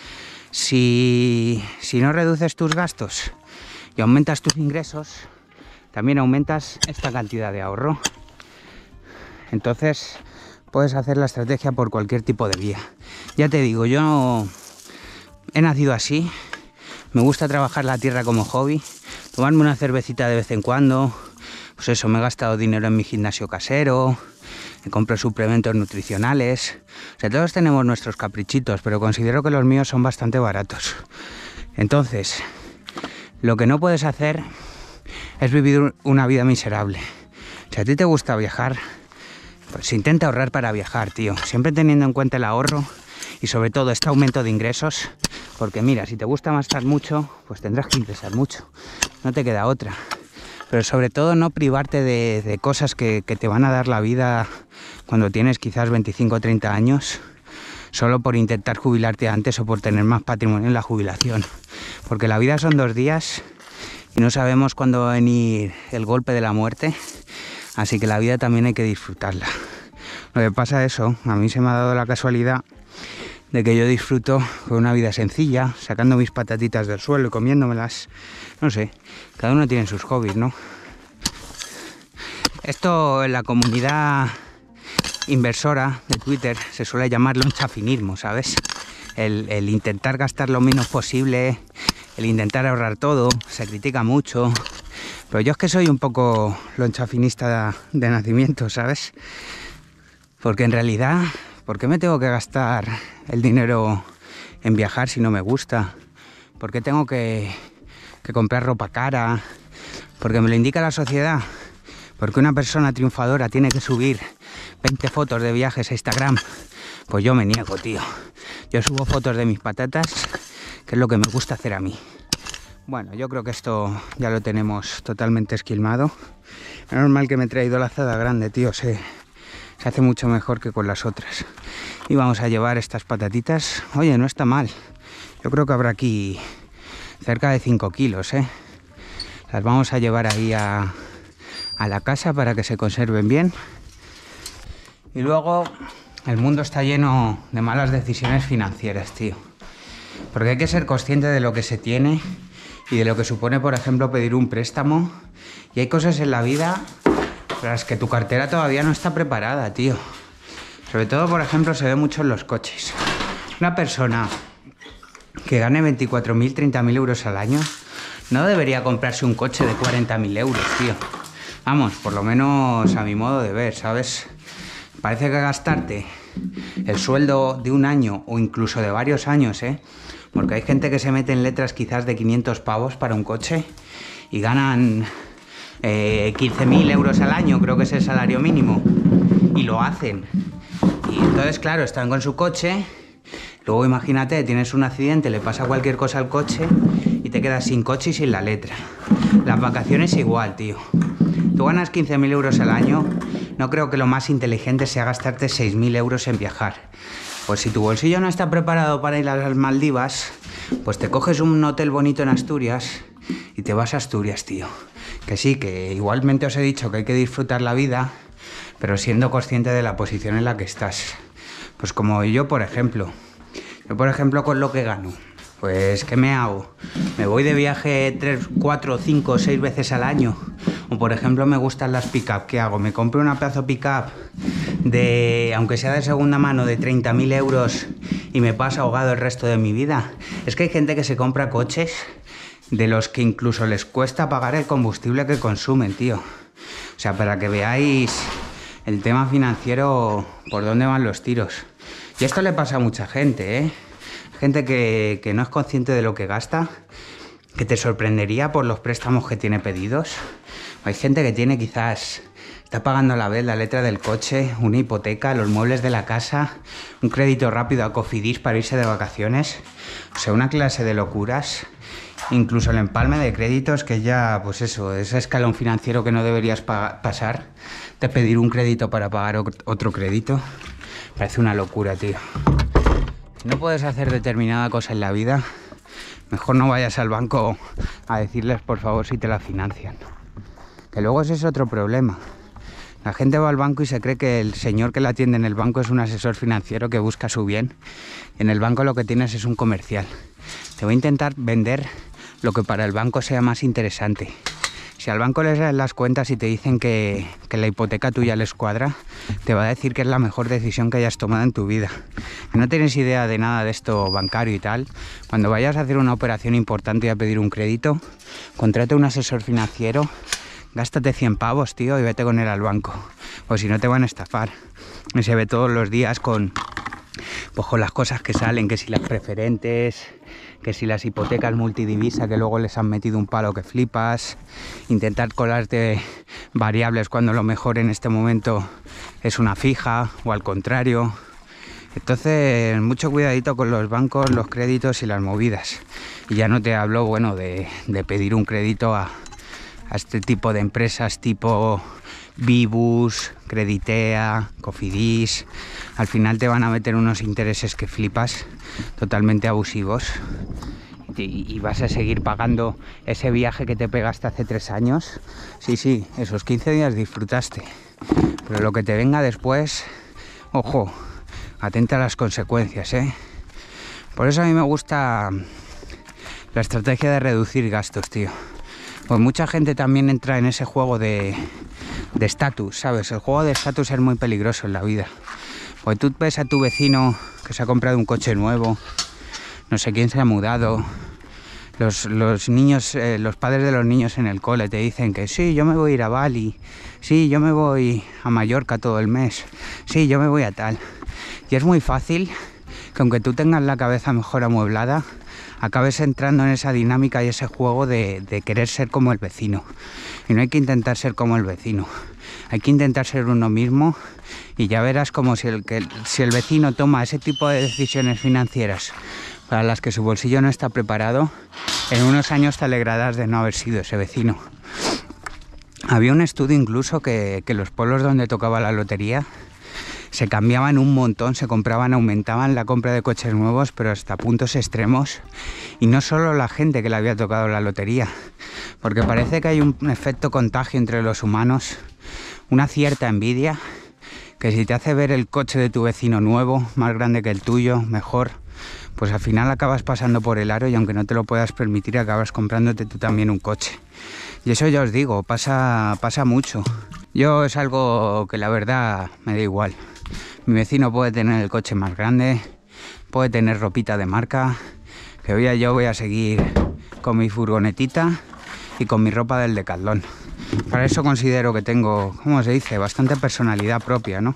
Si, si no reduces tus gastos y aumentas tus ingresos, también aumentas esta cantidad de ahorro. Entonces puedes hacer la estrategia por cualquier tipo de vía. Ya te digo, yo he nacido así, me gusta trabajar la tierra como hobby, tomarme una cervecita de vez en cuando, pues eso, me he gastado dinero en mi gimnasio casero, me compro suplementos nutricionales. O sea, todos tenemos nuestros caprichitos, pero considero que los míos son bastante baratos. Entonces, lo que no puedes hacer es vivir una vida miserable. Si a ti te gusta viajar, pues intenta ahorrar para viajar, tío. Siempre teniendo en cuenta el ahorro y sobre todo este aumento de ingresos. Porque mira, si te gusta gastar mucho, pues tendrás que ingresar mucho. No te queda otra. Pero sobre todo no privarte de, de cosas que, que te van a dar la vida cuando tienes quizás veinticinco o treinta años, solo por intentar jubilarte antes o por tener más patrimonio en la jubilación. Porque la vida son dos días y no sabemos cuándo va a venir el golpe de la muerte, así que la vida también hay que disfrutarla. Lo que pasa es eso, a mí se me ha dado la casualidad de que yo disfruto con una vida sencilla, sacando mis patatitas del suelo y comiéndomelas. No sé, cada uno tiene sus hobbies, ¿no? Esto en la comunidad inversora de Twitter se suele llamar lonchafinismo, ¿sabes? El, el intentar gastar lo menos posible el intentar ahorrar todo, se critica mucho, pero yo es que soy un poco lonchafinista de nacimiento, ¿sabes? Porque en realidad, ¿por qué me tengo que gastar el dinero en viajar si no me gusta? ¿Por qué tengo que, que comprar ropa cara? Porque me lo indica la sociedad. Porque una persona triunfadora tiene que subir veinte fotos de viajes a Instagram. Pues yo me niego, tío. Yo subo fotos de mis patatas, que es lo que me gusta hacer a mí. Bueno, yo creo que esto ya lo tenemos totalmente esquilmado. Menos mal que me he traído la azada grande, tío. Se, se hace mucho mejor que con las otras. Y vamos a llevar estas patatitas. Oye, no está mal. Yo creo que habrá aquí cerca de cinco kilos, ¿eh? Las vamos a llevar ahí a, a la casa para que se conserven bien. Y luego, el mundo está lleno de malas decisiones financieras, tío. Porque hay que ser consciente de lo que se tiene y de lo que supone, por ejemplo, pedir un préstamo. Y hay cosas en la vida para las que tu cartera todavía no está preparada, tío. Sobre todo, por ejemplo, se ve mucho en los coches. Una persona que gane veinticuatro mil, treinta mil euros al año no debería comprarse un coche de cuarenta mil euros, tío. Vamos, por lo menos a mi modo de ver, ¿sabes? Parece que gastarte el sueldo de un año o incluso de varios años, ¿eh? Porque hay gente que se mete en letras quizás de quinientos pavos para un coche y ganan eh, quince mil euros al año, creo que es el salario mínimo, y lo hacen. Y entonces, claro, están con su coche, luego imagínate, tienes un accidente, le pasa cualquier cosa al coche y te quedas sin coche y sin la letra. Las vacaciones igual, tío. Tú ganas quince mil euros al año, no creo que lo más inteligente sea gastarte seis mil euros en viajar. Pues si tu bolsillo no está preparado para ir a las Maldivas, pues te coges un hotel bonito en Asturias y te vas a Asturias, tío. Que sí, que igualmente os he dicho que hay que disfrutar la vida, pero siendo consciente de la posición en la que estás. Pues como yo, por ejemplo. Yo, por ejemplo, con lo que gano, pues ¿qué me hago? ¿Me voy de viaje tres, cuatro, cinco, seis veces al año? O por ejemplo me gustan las pick-up, ¿qué hago? ¿Me compro una pedazo pick-up de, aunque sea de segunda mano, de treinta mil euros y me paso ahogado el resto de mi vida? Es que hay gente que se compra coches de los que incluso les cuesta pagar el combustible que consumen, tío. O sea, para que veáis el tema financiero, por dónde van los tiros. Y esto le pasa a mucha gente, ¿eh? Gente que, que no es consciente de lo que gasta, que te sorprendería por los préstamos que tiene pedidos. Hay gente que tiene quizás, está pagando a la vez la letra del coche, una hipoteca, los muebles de la casa, un crédito rápido a Cofidis para irse de vacaciones. O sea, una clase de locuras. Incluso el empalme de créditos, que ya, pues eso, ese escalón financiero que no deberías pasar, de pedir un crédito para pagar otro crédito. Parece una locura, tío. Si no puedes hacer determinada cosa en la vida, mejor no vayas al banco a decirles por favor si te la financian. Que luego ese es otro problema. La gente va al banco y se cree que el señor que la atiende en el banco es un asesor financiero que busca su bien. En el banco lo que tienes es un comercial. Te voy a intentar vender lo que para el banco sea más interesante. Si al banco les das las cuentas y te dicen que, que la hipoteca tuya les cuadra, te va a decir que es la mejor decisión que hayas tomado en tu vida. Si no tienes idea de nada de esto bancario y tal, cuando vayas a hacer una operación importante y a pedir un crédito, contrata un asesor financiero, gástate cien pavos, tío, y vete con él al banco. O si no te van a estafar. Y se ve todos los días con, pues, con las cosas que salen, que si las preferentes, que si las hipotecas multidivisa, que luego les han metido un palo que flipas, intentar colarte variables cuando lo mejor en este momento es una fija, o al contrario. Entonces, mucho cuidadito con los bancos, los créditos y las movidas. Y ya no te hablo, bueno, de, de pedir un crédito a, a este tipo de empresas tipo Vivus, Creditea, Cofidis. Al final te van a meter unos intereses que flipas, totalmente abusivos, y, y vas a seguir pagando ese viaje que te pegaste hace tres años. Sí, sí, esos quince días disfrutaste, pero lo que te venga después, ojo, atenta a las consecuencias, ¿eh? Por eso a mí me gusta la estrategia de reducir gastos, tío. Pues mucha gente también entra en ese juego de de estatus, ¿sabes? El juego de estatus es muy peligroso en la vida. Pues tú ves a tu vecino que se ha comprado un coche nuevo, no sé quién se ha mudado, Los, los niños, eh, los padres de los niños en el cole te dicen que sí, yo me voy a ir a Bali, sí, yo me voy a Mallorca todo el mes, sí, yo me voy a tal. Y es muy fácil que aunque tú tengas la cabeza mejor amueblada, acabes entrando en esa dinámica y ese juego de, de querer ser como el vecino. Y no hay que intentar ser como el vecino, hay que intentar ser uno mismo, y ya verás como si el, que, si el vecino toma ese tipo de decisiones financieras para las que su bolsillo no está preparado, en unos años te alegrarás de no haber sido ese vecino. Había un estudio incluso que, que los pueblos donde tocaba la lotería se cambiaban un montón, se compraban, aumentaban la compra de coches nuevos, pero hasta puntos extremos. Y no solo la gente que le había tocado la lotería, porque parece que hay un efecto contagio entre los humanos, una cierta envidia, que si te hace ver el coche de tu vecino nuevo, más grande que el tuyo, mejor, pues al final acabas pasando por el aro y aunque no te lo puedas permitir, acabas comprándote tú también un coche. Y eso ya os digo, pasa, pasa mucho. Yo es algo que la verdad me da igual. Mi vecino puede tener el coche más grande, puede tener ropita de marca, que hoy yo voy a seguir con mi furgonetita y con mi ropa del Decathlon. Para eso considero que tengo, ¿cómo se dice?, bastante personalidad propia, ¿no?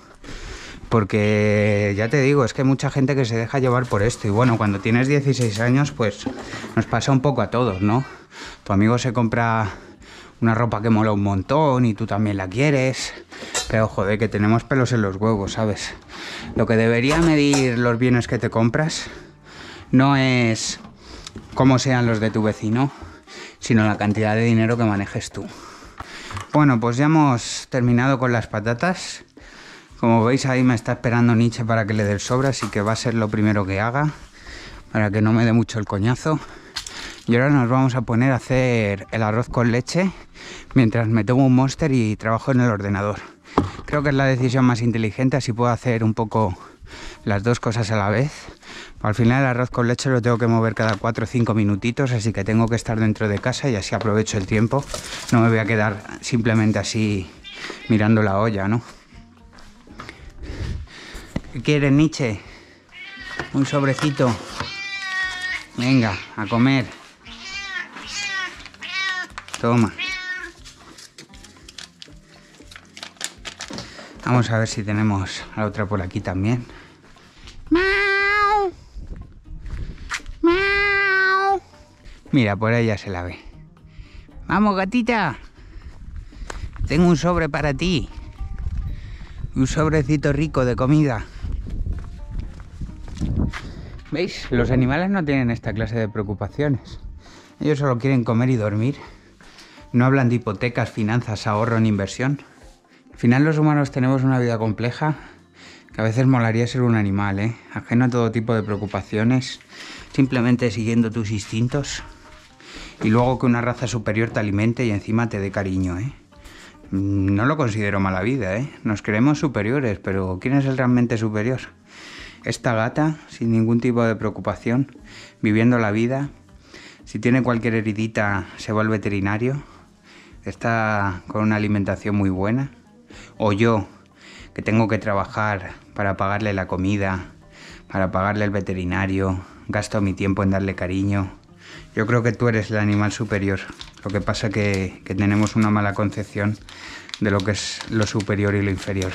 Porque ya te digo, es que hay mucha gente que se deja llevar por esto. Y bueno, cuando tienes dieciséis años, pues nos pasa un poco a todos, ¿no? Tu amigo se compra una ropa que mola un montón y tú también la quieres. Pero joder, que tenemos pelos en los huevos, ¿sabes? Lo que debería medir los bienes que te compras no es cómo sean los de tu vecino, sino la cantidad de dinero que manejes tú. Bueno, pues ya hemos terminado con las patatas. Como veis, ahí me está esperando Nietzsche para que le dé el sobre, así que va a ser lo primero que haga, para que no me dé mucho el coñazo. Y ahora nos vamos a poner a hacer el arroz con leche, mientras me tomo un Monster y trabajo en el ordenador. Creo que es la decisión más inteligente, así puedo hacer un poco las dos cosas a la vez. Al final el arroz con leche lo tengo que mover cada cuatro o cinco minutitos, así que tengo que estar dentro de casa y así aprovecho el tiempo. No me voy a quedar simplemente así mirando la olla, ¿no? ¿Qué quieres, Nietzsche? Un sobrecito. Venga, a comer. Toma. Vamos a ver si tenemos a la otra por aquí también. ¡Miau! ¡Miau! Mira, por ahí ya se la ve. ¡Vamos, gatita! Tengo un sobre para ti. Un sobrecito rico de comida. ¿Veis? Los animales no tienen esta clase de preocupaciones. Ellos solo quieren comer y dormir. No hablan de hipotecas, finanzas, ahorro ni inversión. Al final los humanos tenemos una vida compleja que a veces molaría ser un animal, ¿eh? Ajeno a todo tipo de preocupaciones, simplemente siguiendo tus instintos. Y luego que una raza superior te alimente y encima te dé cariño, ¿eh? No lo considero mala vida, ¿eh? Nos creemos superiores, pero ¿quién es el realmente superior? Esta gata, sin ningún tipo de preocupación, viviendo la vida. Si tiene cualquier heridita, se va al veterinario. Está con una alimentación muy buena. O yo, que tengo que trabajar para pagarle la comida, para pagarle el veterinario, gasto mi tiempo en darle cariño. Yo creo que tú eres el animal superior. Lo que pasa que, que tenemos una mala concepción de lo que es lo superior y lo inferior.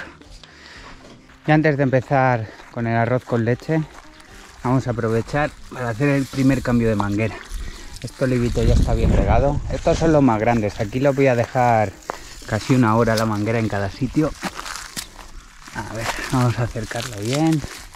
Y antes de empezar con el arroz con leche, vamos a aprovechar para hacer el primer cambio de manguera. Este olivito ya está bien regado. Estos son los más grandes. Aquí los voy a dejar casi una hora la manguera en cada sitio. A ver, vamos a acercarlo bien.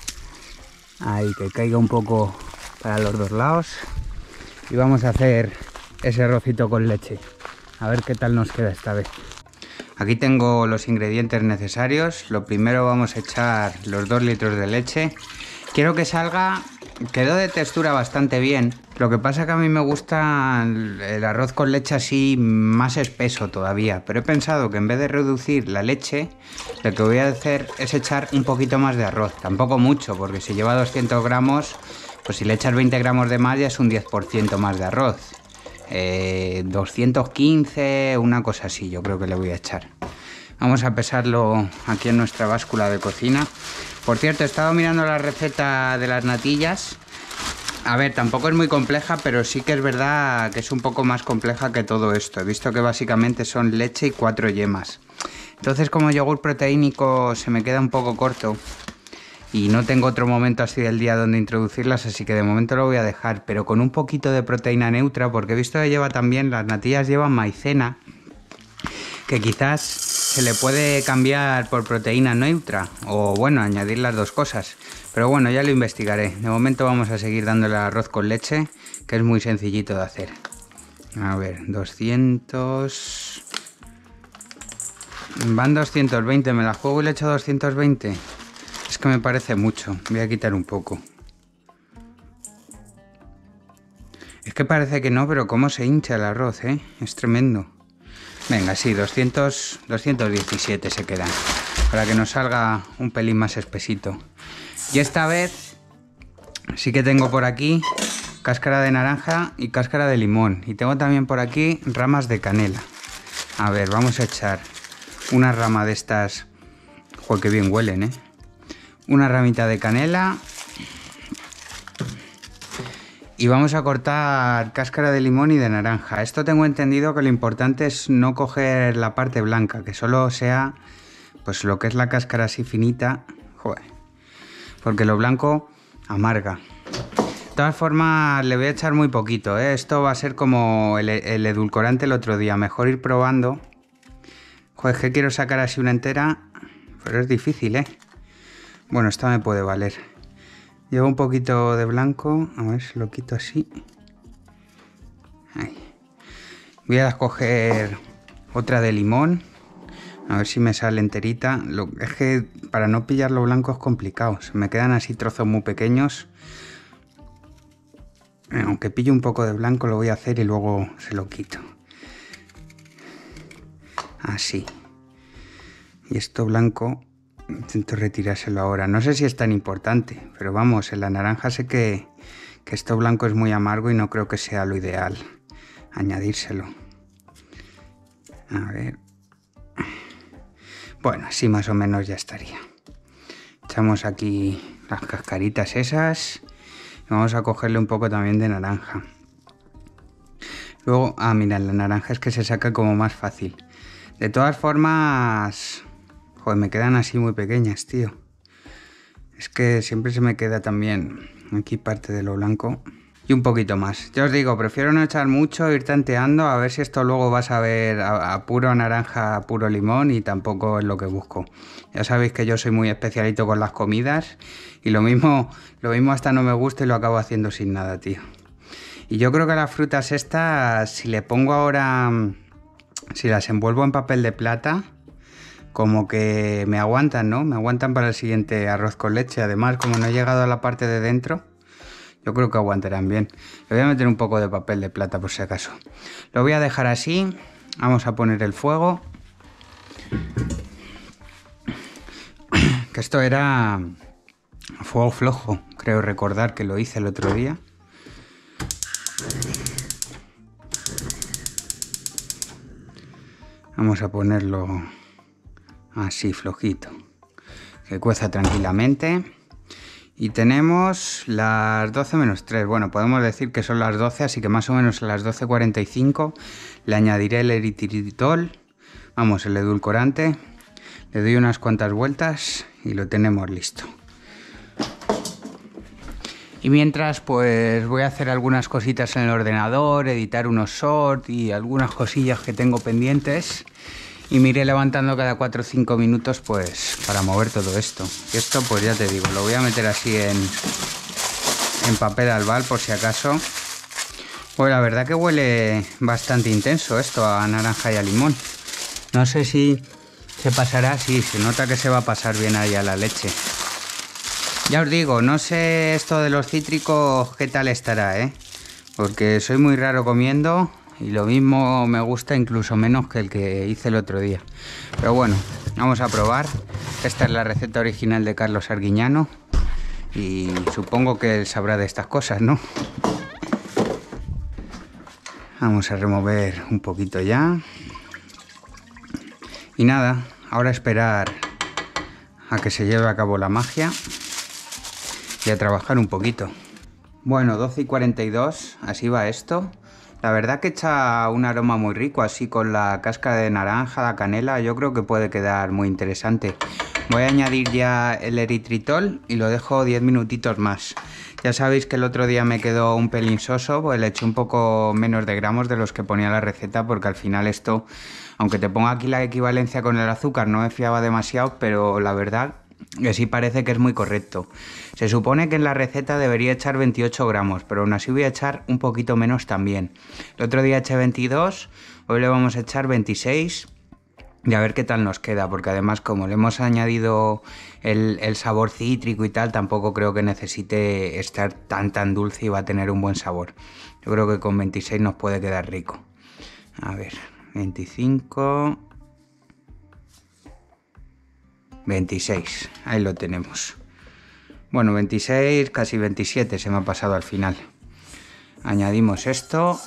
Ahí, que caiga un poco para los dos lados. Y vamos a hacer ese arrocito con leche. A ver qué tal nos queda esta vez. Aquí tengo los ingredientes necesarios. Lo primero vamos a echar los dos litros de leche. Quiero que salga... Quedó de textura bastante bien. Lo que pasa que a mí me gusta el arroz con leche así más espeso todavía. Pero he pensado que en vez de reducir la leche, lo que voy a hacer es echar un poquito más de arroz. Tampoco mucho, porque si lleva doscientos gramos, pues si le echas veinte gramos de más ya es un diez por ciento más de arroz. Eh, doscientos quince, una cosa así yo creo que le voy a echar. Vamos a pesarlo aquí en nuestra báscula de cocina. Por cierto, he estado mirando la receta de las natillas. A ver, tampoco es muy compleja, pero sí que es verdad que es un poco más compleja que todo esto. He visto que básicamente son leche y cuatro yemas. Entonces, como yogur proteínico se me queda un poco corto y no tengo otro momento así del día donde introducirlas, así que de momento lo voy a dejar, pero con un poquito de proteína neutra, porque he visto que lleva también, las natillas llevan maicena, que quizás se le puede cambiar por proteína neutra, o bueno, añadir las dos cosas. Pero bueno, ya lo investigaré. De momento vamos a seguir dándole arroz con leche, que es muy sencillito de hacer. A ver, doscientos... Van doscientos veinte, ¿me la juego y le echo doscientos veinte? Es que me parece mucho, voy a quitar un poco. Es que parece que no, pero cómo se hincha el arroz, ¿eh? Es tremendo. Venga, sí, doscientos, doscientos diecisiete se quedan, para que nos salga un pelín más espesito. Y esta vez sí que tengo por aquí cáscara de naranja y cáscara de limón. Y tengo también por aquí ramas de canela. A ver, vamos a echar una rama de estas. Joder, qué bien huelen, ¿eh? Una ramita de canela. Y vamos a cortar cáscara de limón y de naranja. Esto tengo entendido que lo importante es no coger la parte blanca, que solo sea pues lo que es la cáscara así finita. Joder. Porque lo blanco amarga. De todas formas le voy a echar muy poquito, ¿eh? Esto va a ser como el, el edulcorante el otro día. Mejor ir probando. Joder, es que quiero sacar así una entera, pero es difícil, ¿eh? Bueno, esta me puede valer. Llevo un poquito de blanco. A ver si lo quito así. Ahí. Voy a coger otra de limón. A ver si me sale enterita. Lo, es que para no pillar lo blanco es complicado. Se me quedan así trozos muy pequeños. Aunque pillo un poco de blanco lo voy a hacer y luego se lo quito. Así. Y esto blanco intento retirárselo ahora. No sé si es tan importante, pero vamos, en la naranja sé que, que esto blanco es muy amargo y no creo que sea lo ideal añadírselo. A ver. Bueno, así más o menos ya estaría. Echamos aquí las cascaritas esas. Y vamos a cogerle un poco también de naranja. Luego, ah, mira, la naranja es que se saca como más fácil. De todas formas, joder, me quedan así muy pequeñas, tío. Es que siempre se me queda también aquí parte de lo blanco. Y un poquito más. Ya os digo, prefiero no echar mucho, ir tanteando, a ver si esto luego vas a ver a, a puro naranja, a puro limón, y tampoco es lo que busco. Ya sabéis que yo soy muy especialito con las comidas y lo mismo, lo mismo hasta no me gusta y lo acabo haciendo sin nada, tío. Y yo creo que las frutas estas, si le pongo ahora, si las envuelvo en papel de plata, como que me aguantan, ¿no? Me aguantan para el siguiente arroz con leche. Además, como no he llegado a la parte de dentro, yo creo que aguantarán bien. Le voy a meter un poco de papel de plata por si acaso. Lo voy a dejar así. Vamos a poner el fuego. Que esto era a fuego flojo. Creo recordar que lo hice el otro día. Vamos a ponerlo así flojito. Que cueza tranquilamente. Y tenemos las doce menos tres. Bueno, podemos decir que son las doce, así que más o menos a las doce cuarenta y cinco le añadiré el eritritol, vamos, el edulcorante. Le doy unas cuantas vueltas y lo tenemos listo. Y mientras, pues voy a hacer algunas cositas en el ordenador, editar unos shorts y algunas cosillas que tengo pendientes. Y me iré levantando cada cuatro o cinco minutos pues para mover todo esto. Y esto pues ya te digo, lo voy a meter así en, en papel albal por si acaso. Pues la verdad que huele bastante intenso esto a naranja y a limón. No sé si se pasará, sí, se nota que se va a pasar bien ahí a la leche. Ya os digo, no sé esto de los cítricos qué tal estará, ¿eh? Porque soy muy raro comiendo. Y lo mismo me gusta incluso menos que el que hice el otro día. Pero bueno, vamos a probar. Esta es la receta original de Carlos Arguiñano. Y supongo que él sabrá de estas cosas, ¿no? Vamos a remover un poquito ya. Y nada, ahora esperar a que se lleve a cabo la magia. Y a trabajar un poquito. Bueno, doce y cuarenta y dos, así va esto. La verdad que echa un aroma muy rico, así con la cáscara de naranja, la canela, yo creo que puede quedar muy interesante. Voy a añadir ya el eritritol y lo dejo diez minutitos más. Ya sabéis que el otro día me quedó un pelín soso, pues le eché un poco menos de gramos de los que ponía la receta, porque al final esto, aunque te ponga aquí la equivalencia con el azúcar, no me fiaba demasiado, pero la verdad que sí parece que es muy correcto. Se supone que en la receta debería echar veintiocho gramos, pero aún así voy a echar un poquito menos también. El otro día eché veintidós, hoy le vamos a echar veintiséis y a ver qué tal nos queda, porque además como le hemos añadido el, el sabor cítrico y tal, tampoco creo que necesite estar tan tan dulce y va a tener un buen sabor. Yo creo que con veintiséis nos puede quedar rico. A ver, veinticinco... veintiséis, ahí lo tenemos. Bueno, veintiséis, casi veintisiete se me ha pasado al final. Añadimos esto.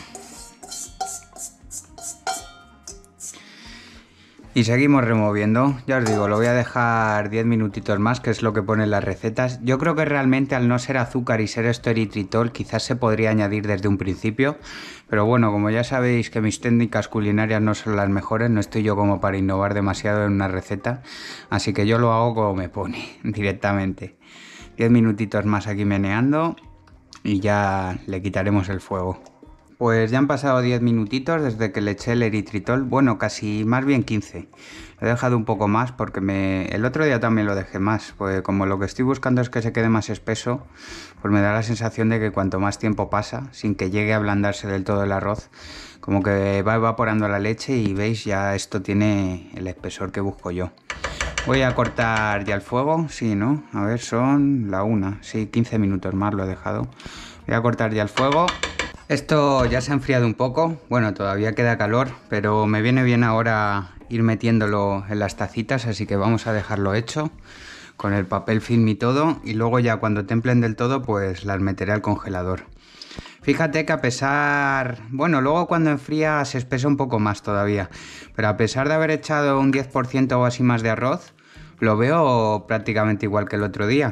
Y seguimos removiendo. Ya os digo, lo voy a dejar diez minutitos más, que es lo que ponen las recetas. Yo creo que realmente al no ser azúcar y ser esto eritritol, quizás se podría añadir desde un principio. Pero bueno, como ya sabéis que mis técnicas culinarias no son las mejores, no estoy yo como para innovar demasiado en una receta. Así que yo lo hago como me pone, directamente. diez minutitos más aquí meneando y ya le quitaremos el fuego. Pues ya han pasado diez minutitos desde que le eché el eritritol, bueno, casi más bien quince. Lo he dejado un poco más porque me... el otro día también lo dejé más, pues como lo que estoy buscando es que se quede más espeso, pues me da la sensación de que cuanto más tiempo pasa, sin que llegue a ablandarse del todo el arroz, como que va evaporando la leche y veis, ya esto tiene el espesor que busco yo. Voy a cortar ya el fuego, sí, ¿no? A ver, son la una, sí, quince minutos más lo he dejado. Voy a cortar ya el fuego. Esto ya se ha enfriado un poco, bueno, todavía queda calor, pero me viene bien ahora ir metiéndolo en las tacitas, así que vamos a dejarlo hecho con el papel film y todo, y luego ya cuando templen del todo pues las meteré al congelador. Fíjate que a pesar... bueno, luego cuando enfría se espesa un poco más todavía, pero a pesar de haber echado un diez por ciento o así más de arroz, lo veo prácticamente igual que el otro día.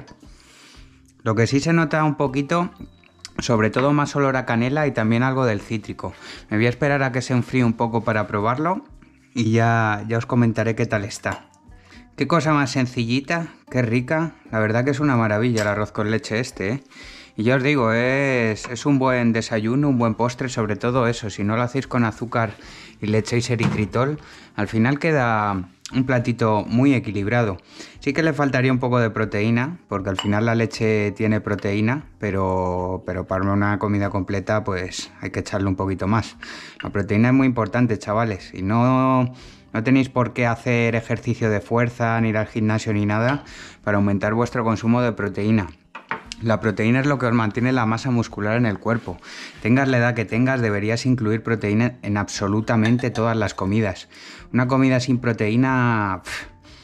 Lo que sí se nota un poquito... sobre todo más olor a canela y también algo del cítrico. Me voy a esperar a que se enfríe un poco para probarlo y ya, ya os comentaré qué tal está. Qué cosa más sencillita, qué rica. La verdad que es una maravilla el arroz con leche este, ¿eh? Y ya os digo, es, es un buen desayuno, un buen postre, sobre todo eso. Si no lo hacéis con azúcar y le echáis eritritol, al final queda un platito muy equilibrado. Sí que le faltaría un poco de proteína, porque al final la leche tiene proteína, pero, pero para una comida completa pues hay que echarle un poquito más. La proteína es muy importante, chavales, y no, no tenéis por qué hacer ejercicio de fuerza, ni ir al gimnasio ni nada, para aumentar vuestro consumo de proteína. La proteína es lo que os mantiene la masa muscular en el cuerpo. Tengas la edad que tengas, deberías incluir proteína en absolutamente todas las comidas. Una comida sin proteína, pff,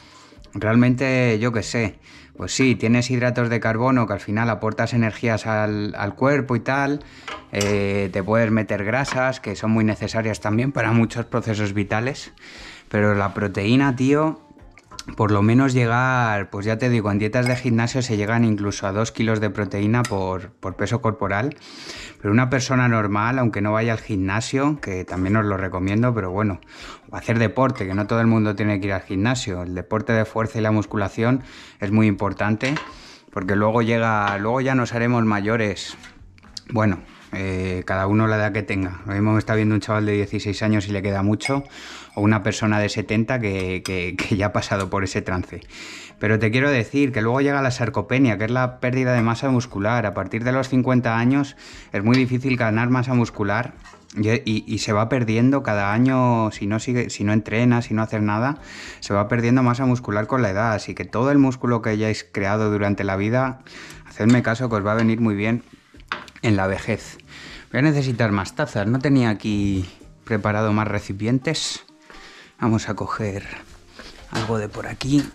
realmente yo qué sé. Pues sí, tienes hidratos de carbono que al final aportas energías al, al cuerpo y tal. Eh, te puedes meter grasas que son muy necesarias también para muchos procesos vitales. Pero la proteína, tío... por lo menos llegar, pues ya te digo, en dietas de gimnasio se llegan incluso a dos kilos de proteína por, por peso corporal. Pero una persona normal, aunque no vaya al gimnasio, que también os lo recomiendo, pero bueno, o hacer deporte, que no todo el mundo tiene que ir al gimnasio. El deporte de fuerza y la musculación es muy importante, porque luego llega, luego ya nos haremos mayores. Bueno, eh, cada uno la edad que tenga. Lo mismo me está viendo un chaval de dieciséis años y le queda mucho, o una persona de setenta que, que, que ya ha pasado por ese trance. Pero te quiero decir que luego llega la sarcopenia, que es la pérdida de masa muscular. A partir de los cincuenta años es muy difícil ganar masa muscular y, y, y se va perdiendo cada año. Si no, sigue, si no entrenas, si no haces nada, se va perdiendo masa muscular con la edad. Así que todo el músculo que hayáis creado durante la vida, hacedme caso que os va a venir muy bien en la vejez. Voy a necesitar más tazas, no tenía aquí preparado más recipientes. Vamos a coger algo de por aquí.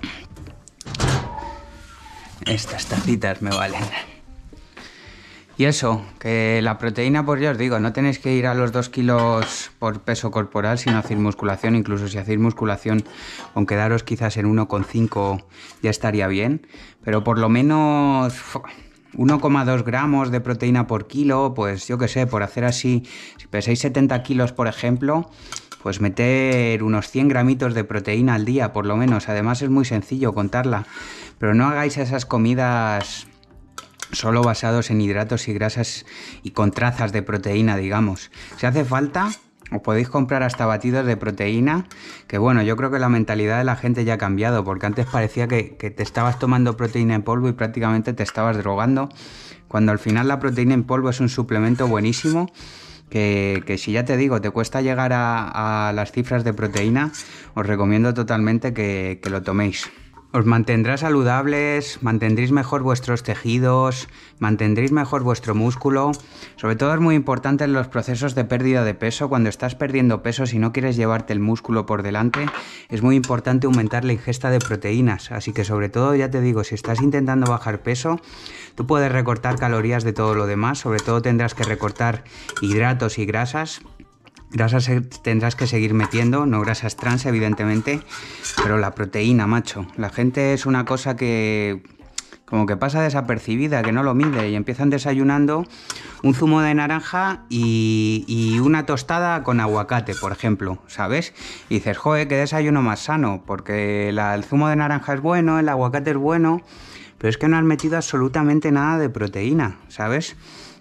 Estas tacitas me valen. Y eso, que la proteína, pues ya os digo, no tenéis que ir a los dos kilos por peso corporal si no hacéis musculación. Incluso si hacéis musculación, con quedaros quizás en uno coma cinco ya estaría bien. Pero por lo menos... uno coma dos gramos de proteína por kilo, pues yo qué sé, por hacer así, si pesáis setenta kilos por ejemplo, pues meter unos cien gramitos de proteína al día por lo menos. Además es muy sencillo contarla, pero no hagáis esas comidas solo basados en hidratos y grasas y con trazas de proteína, digamos. Si hace falta, os podéis comprar hasta batidos de proteína, que bueno, yo creo que la mentalidad de la gente ya ha cambiado, porque antes parecía que, que te estabas tomando proteína en polvo y prácticamente te estabas drogando, cuando al final la proteína en polvo es un suplemento buenísimo, que, que si ya te digo, te cuesta llegar a, a las cifras de proteína, os recomiendo totalmente que, que lo toméis. Os mantendrá saludables, mantendréis mejor vuestros tejidos, mantendréis mejor vuestro músculo. Sobre todo es muy importante en los procesos de pérdida de peso. Cuando estás perdiendo peso, si no quieres llevarte el músculo por delante, es muy importante aumentar la ingesta de proteínas. Así que sobre todo, ya te digo, si estás intentando bajar peso, tú puedes recortar calorías de todo lo demás. Sobre todo tendrás que recortar hidratos y grasas. Grasas tendrás que seguir metiendo, no grasas trans evidentemente, pero la proteína, macho. La gente es una cosa que como que pasa desapercibida, que no lo mide y empiezan desayunando un zumo de naranja y, y una tostada con aguacate, por ejemplo, ¿sabes? Y dices, joder, qué desayuno más sano, porque la, el zumo de naranja es bueno, el aguacate es bueno, pero es que no has metido absolutamente nada de proteína, ¿sabes?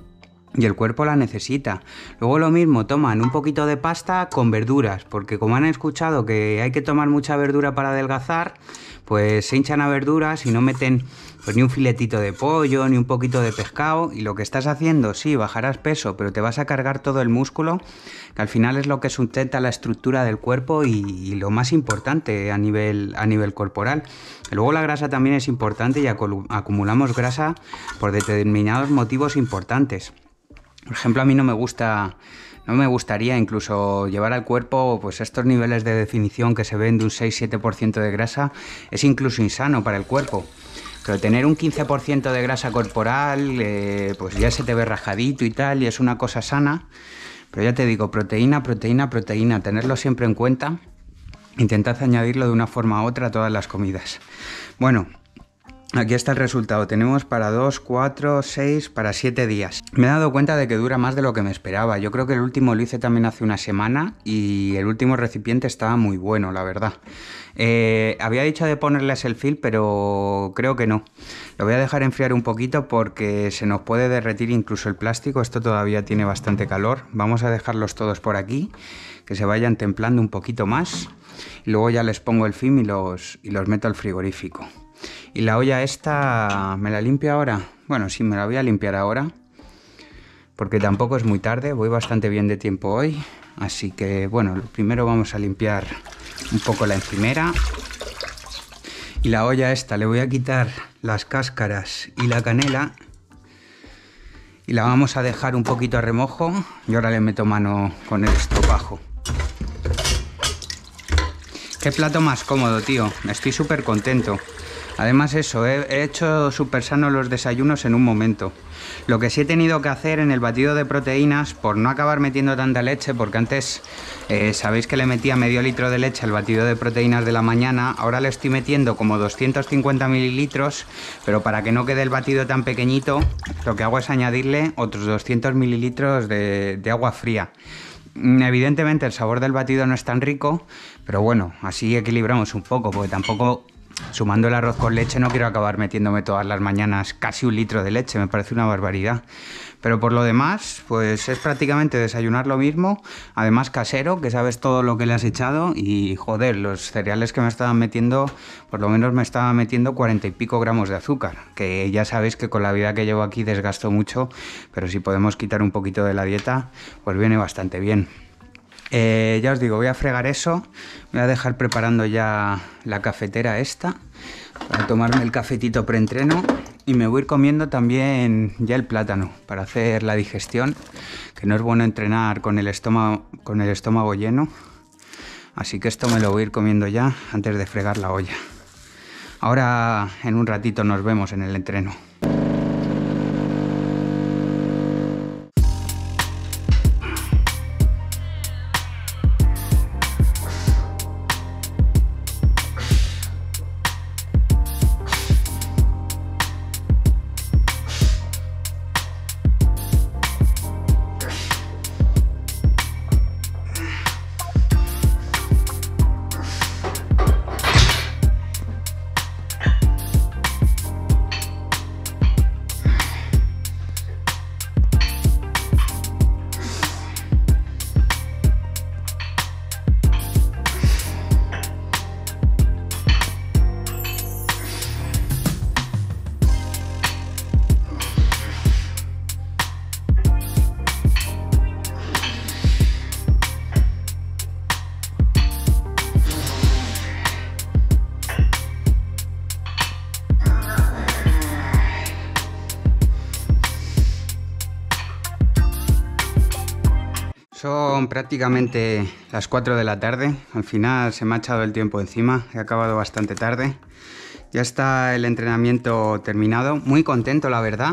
Y el cuerpo la necesita. Luego lo mismo, toman un poquito de pasta con verduras, porque como han escuchado que hay que tomar mucha verdura para adelgazar, pues se hinchan a verduras y no meten pues ni un filetito de pollo, ni un poquito de pescado, y lo que estás haciendo, sí, bajarás peso, pero te vas a cargar todo el músculo, que al final es lo que sustenta la estructura del cuerpo y, y lo más importante a nivel, a nivel corporal. Luego la grasa también es importante y acumulamos grasa por determinados motivos importantes. Por ejemplo, a mí no me gusta, no me gustaría incluso llevar al cuerpo pues estos niveles de definición que se ven de un seis siete por ciento de grasa, es incluso insano para el cuerpo. Pero tener un quince por ciento de grasa corporal, eh, pues ya se te ve rajadito y tal, y es una cosa sana. Pero ya te digo, proteína, proteína, proteína, tenerlo siempre en cuenta. Intentad añadirlo de una forma u otra a todas las comidas. Bueno, aquí está el resultado. Tenemos para dos, cuatro, seis, para siete días. Me he dado cuenta de que dura más de lo que me esperaba. Yo creo que el último lo hice también hace una semana y el último recipiente estaba muy bueno, la verdad. Eh, había dicho de ponerles el fil, pero creo que no. Lo voy a dejar enfriar un poquito porque se nos puede derretir incluso el plástico. Esto todavía tiene bastante calor. Vamos a dejarlos todos por aquí, que se vayan templando un poquito más. Y luego ya les pongo el film y los, y los meto al frigorífico. Y la olla esta, ¿me la limpio ahora? Bueno, sí, me la voy a limpiar ahora, porque tampoco es muy tarde, voy bastante bien de tiempo hoy. Así que, bueno, primero vamos a limpiar un poco la encimera. Y la olla esta, le voy a quitar las cáscaras y la canela. Y la vamos a dejar un poquito a remojo. Y ahora le meto mano con el estropajo. Qué plato más cómodo, tío. Estoy súper contento. Además eso, he, he hecho súper sano los desayunos en un momento. Lo que sí he tenido que hacer en el batido de proteínas, por no acabar metiendo tanta leche, porque antes eh, sabéis que le metía medio litro de leche al batido de proteínas de la mañana, ahora le estoy metiendo como doscientos cincuenta mililitros, pero para que no quede el batido tan pequeñito, lo que hago es añadirle otros doscientos mililitros de, de agua fría. Evidentemente el sabor del batido no es tan rico, pero bueno, así equilibramos un poco, porque tampoco... Sumando el arroz con leche no quiero acabar metiéndome todas las mañanas casi un litro de leche, me parece una barbaridad. Pero por lo demás, pues es prácticamente desayunar lo mismo, además casero, que sabes todo lo que le has echado y joder, los cereales que me estaban metiendo, por lo menos me estaban metiendo cuarenta y pico gramos de azúcar, que ya sabéis que con la vida que llevo aquí desgasto mucho, pero si podemos quitar un poquito de la dieta, pues viene bastante bien. Eh, ya os digo, voy a fregar eso, voy a dejar preparando ya la cafetera esta para tomarme el cafetito preentreno y me voy a ir comiendo también ya el plátano para hacer la digestión, que no es bueno entrenar con el estómago, con el estómago lleno, así que esto me lo voy a ir comiendo ya antes de fregar la olla. Ahora en un ratito nos vemos en el entreno. Son prácticamente las cuatro de la tarde, al final se me ha echado el tiempo encima, he acabado bastante tarde. Ya está el entrenamiento terminado, muy contento la verdad.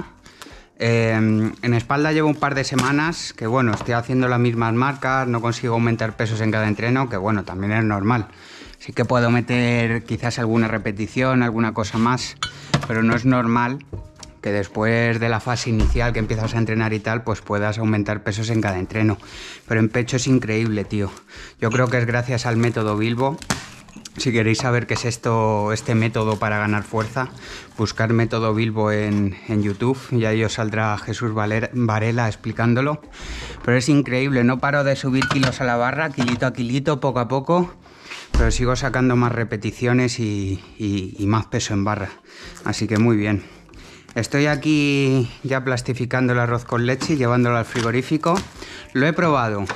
Eh, en espalda llevo un par de semanas que bueno, estoy haciendo las mismas marcas, no consigo aumentar pesos en cada entreno, que bueno, también es normal. Sí que puedo meter quizás alguna repetición, alguna cosa más, pero no es normal que después de la fase inicial que empiezas a entrenar y tal, pues puedas aumentar pesos en cada entreno. Pero en pecho es increíble, tío. Yo creo que es gracias al método Bilbo. Si queréis saber qué es esto, este método para ganar fuerza, buscar método Bilbo en, en YouTube y ahí os saldrá Jesús Varela explicándolo. Pero es increíble, no paro de subir kilos a la barra, kilito a kilito, poco a poco, pero sigo sacando más repeticiones y, y, y más peso en barra. Así que muy bien. Estoy aquí ya plastificando el arroz con leche y llevándolo al frigorífico. Lo he probado.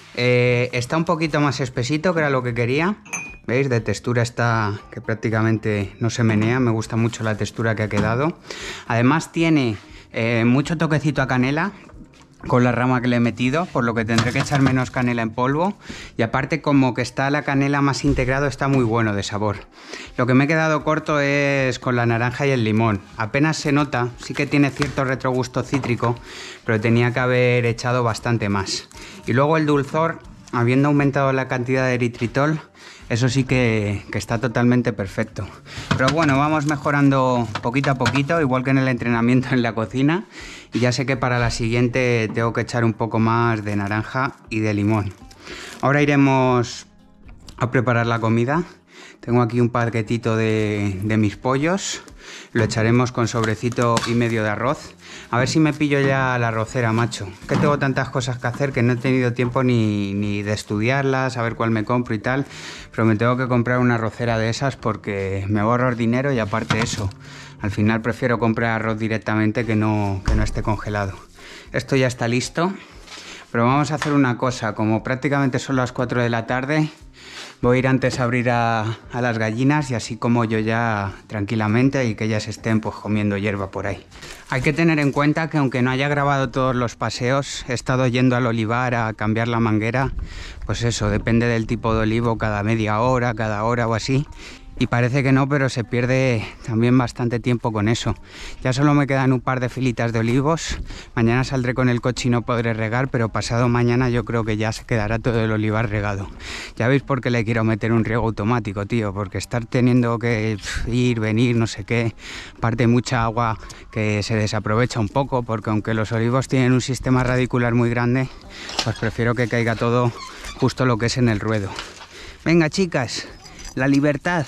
Eh, está un poquito más espesito, que era lo que quería. ¿Veis? De textura está que prácticamente no se menea. Me gusta mucho la textura que ha quedado. Además tiene eh, mucho toquecito a canela con la rama que le he metido, por lo que tendré que echar menos canela en polvo. Y aparte, como que está la canela más integrado, está muy bueno de sabor. Lo que me he quedado corto es con la naranja y el limón. Apenas se nota, sí que tiene cierto retrogusto cítrico, pero tenía que haber echado bastante más. Y luego el dulzor, habiendo aumentado la cantidad de eritritol, eso sí que, que está totalmente perfecto. Pero bueno, vamos mejorando poquito a poquito, igual que en el entrenamiento en la cocina. Y ya sé que para la siguiente tengo que echar un poco más de naranja y de limón. Ahora iremos a preparar la comida. Tengo aquí un paquetito de, de mis pollos. Lo echaremos con sobrecito y medio de arroz. A ver si me pillo ya la arrocera, macho. Que tengo tantas cosas que hacer que no he tenido tiempo ni, ni de estudiarlas, a ver cuál me compro y tal. Pero me tengo que comprar una arrocera de esas porque me ahorro el dinero y aparte eso. Al final prefiero comprar arroz directamente que no, que no esté congelado. Esto ya está listo. Pero vamos a hacer una cosa. Como prácticamente son las cuatro de la tarde, voy a ir antes a abrir a, a las gallinas y así como yo ya tranquilamente y que ellas estén pues comiendo hierba por ahí. Hay que tener en cuenta que aunque no haya grabado todos los paseos, he estado yendo al olivar a cambiar la manguera. Pues eso, depende del tipo de olivo, cada media hora, cada hora o así. Y parece que no, pero se pierde también bastante tiempo con eso. Ya solo me quedan un par de filitas de olivos. Mañana saldré con el coche y no podré regar, pero pasado mañana yo creo que ya se quedará todo el olivar regado. Ya veis por qué le quiero meter un riego automático, tío, porque estar teniendo que ir, venir, no sé qué, parte mucha agua que se desaprovecha un poco, porque aunque los olivos tienen un sistema radicular muy grande, pues prefiero que caiga todo justo lo que es en el ruedo. Venga, chicas. La libertad,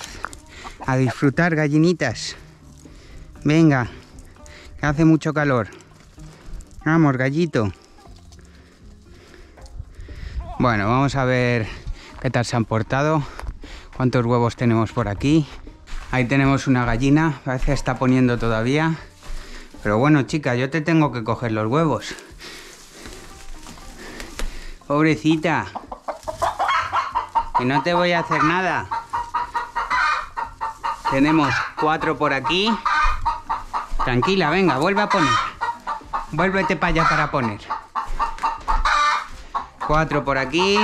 a disfrutar, gallinitas. Venga, que hace mucho calor. Vamos, gallito. Bueno, vamos a ver qué tal se han portado. Cuántos huevos tenemos por aquí. Ahí tenemos una gallina, parece que está poniendo todavía. Pero bueno, chica, yo te tengo que coger los huevos. Pobrecita. Que no te voy a hacer nada. Tenemos cuatro por aquí. Tranquila, venga, vuelve a poner. Vuélvete para allá para poner. Cuatro por aquí.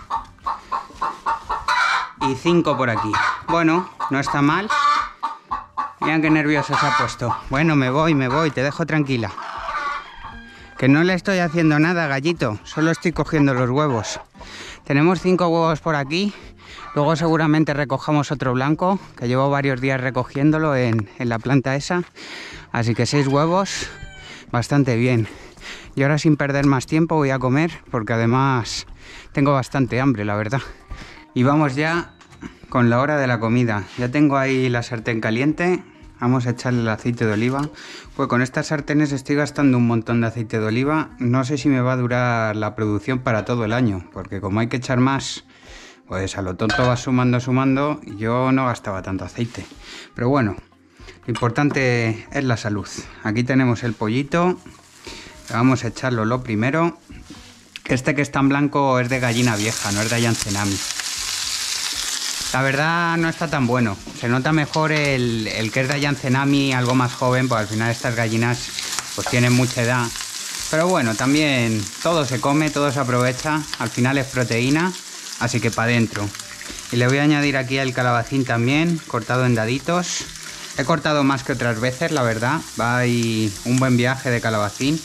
Y cinco por aquí. Bueno, no está mal. Miren qué nervioso se ha puesto. Bueno, me voy, me voy, te dejo tranquila. Que no le estoy haciendo nada, gallito. Solo estoy cogiendo los huevos. Tenemos cinco huevos por aquí. Luego seguramente recojamos otro blanco, que llevo varios días recogiéndolo en, en la planta esa. Así que seis huevos, bastante bien. Y ahora sin perder más tiempo voy a comer, porque además tengo bastante hambre, la verdad. Y vamos ya con la hora de la comida. Ya tengo ahí la sartén caliente. Vamos a echarle el aceite de oliva. Pues con estas sartenes estoy gastando un montón de aceite de oliva. No sé si me va a durar la producción para todo el año, porque como hay que echar más, pues a lo tonto va sumando, sumando. Y yo no gastaba tanto aceite. Pero bueno, lo importante es la salud. Aquí tenemos el pollito. Vamos a echarlo lo primero. Este que está en blanco es de gallina vieja, no es de Ayancenami. La verdad no está tan bueno. Se nota mejor el, el que es de Ayancenami, algo más joven, pues al final estas gallinas pues tienen mucha edad Pero bueno, también todo se come, todo se aprovecha. Al final es proteína, así que para adentro. Y le voy a añadir aquí el calabacín también, cortado en daditos. He cortado más que otras veces, la verdad. Va ahí un buen viaje de calabacín.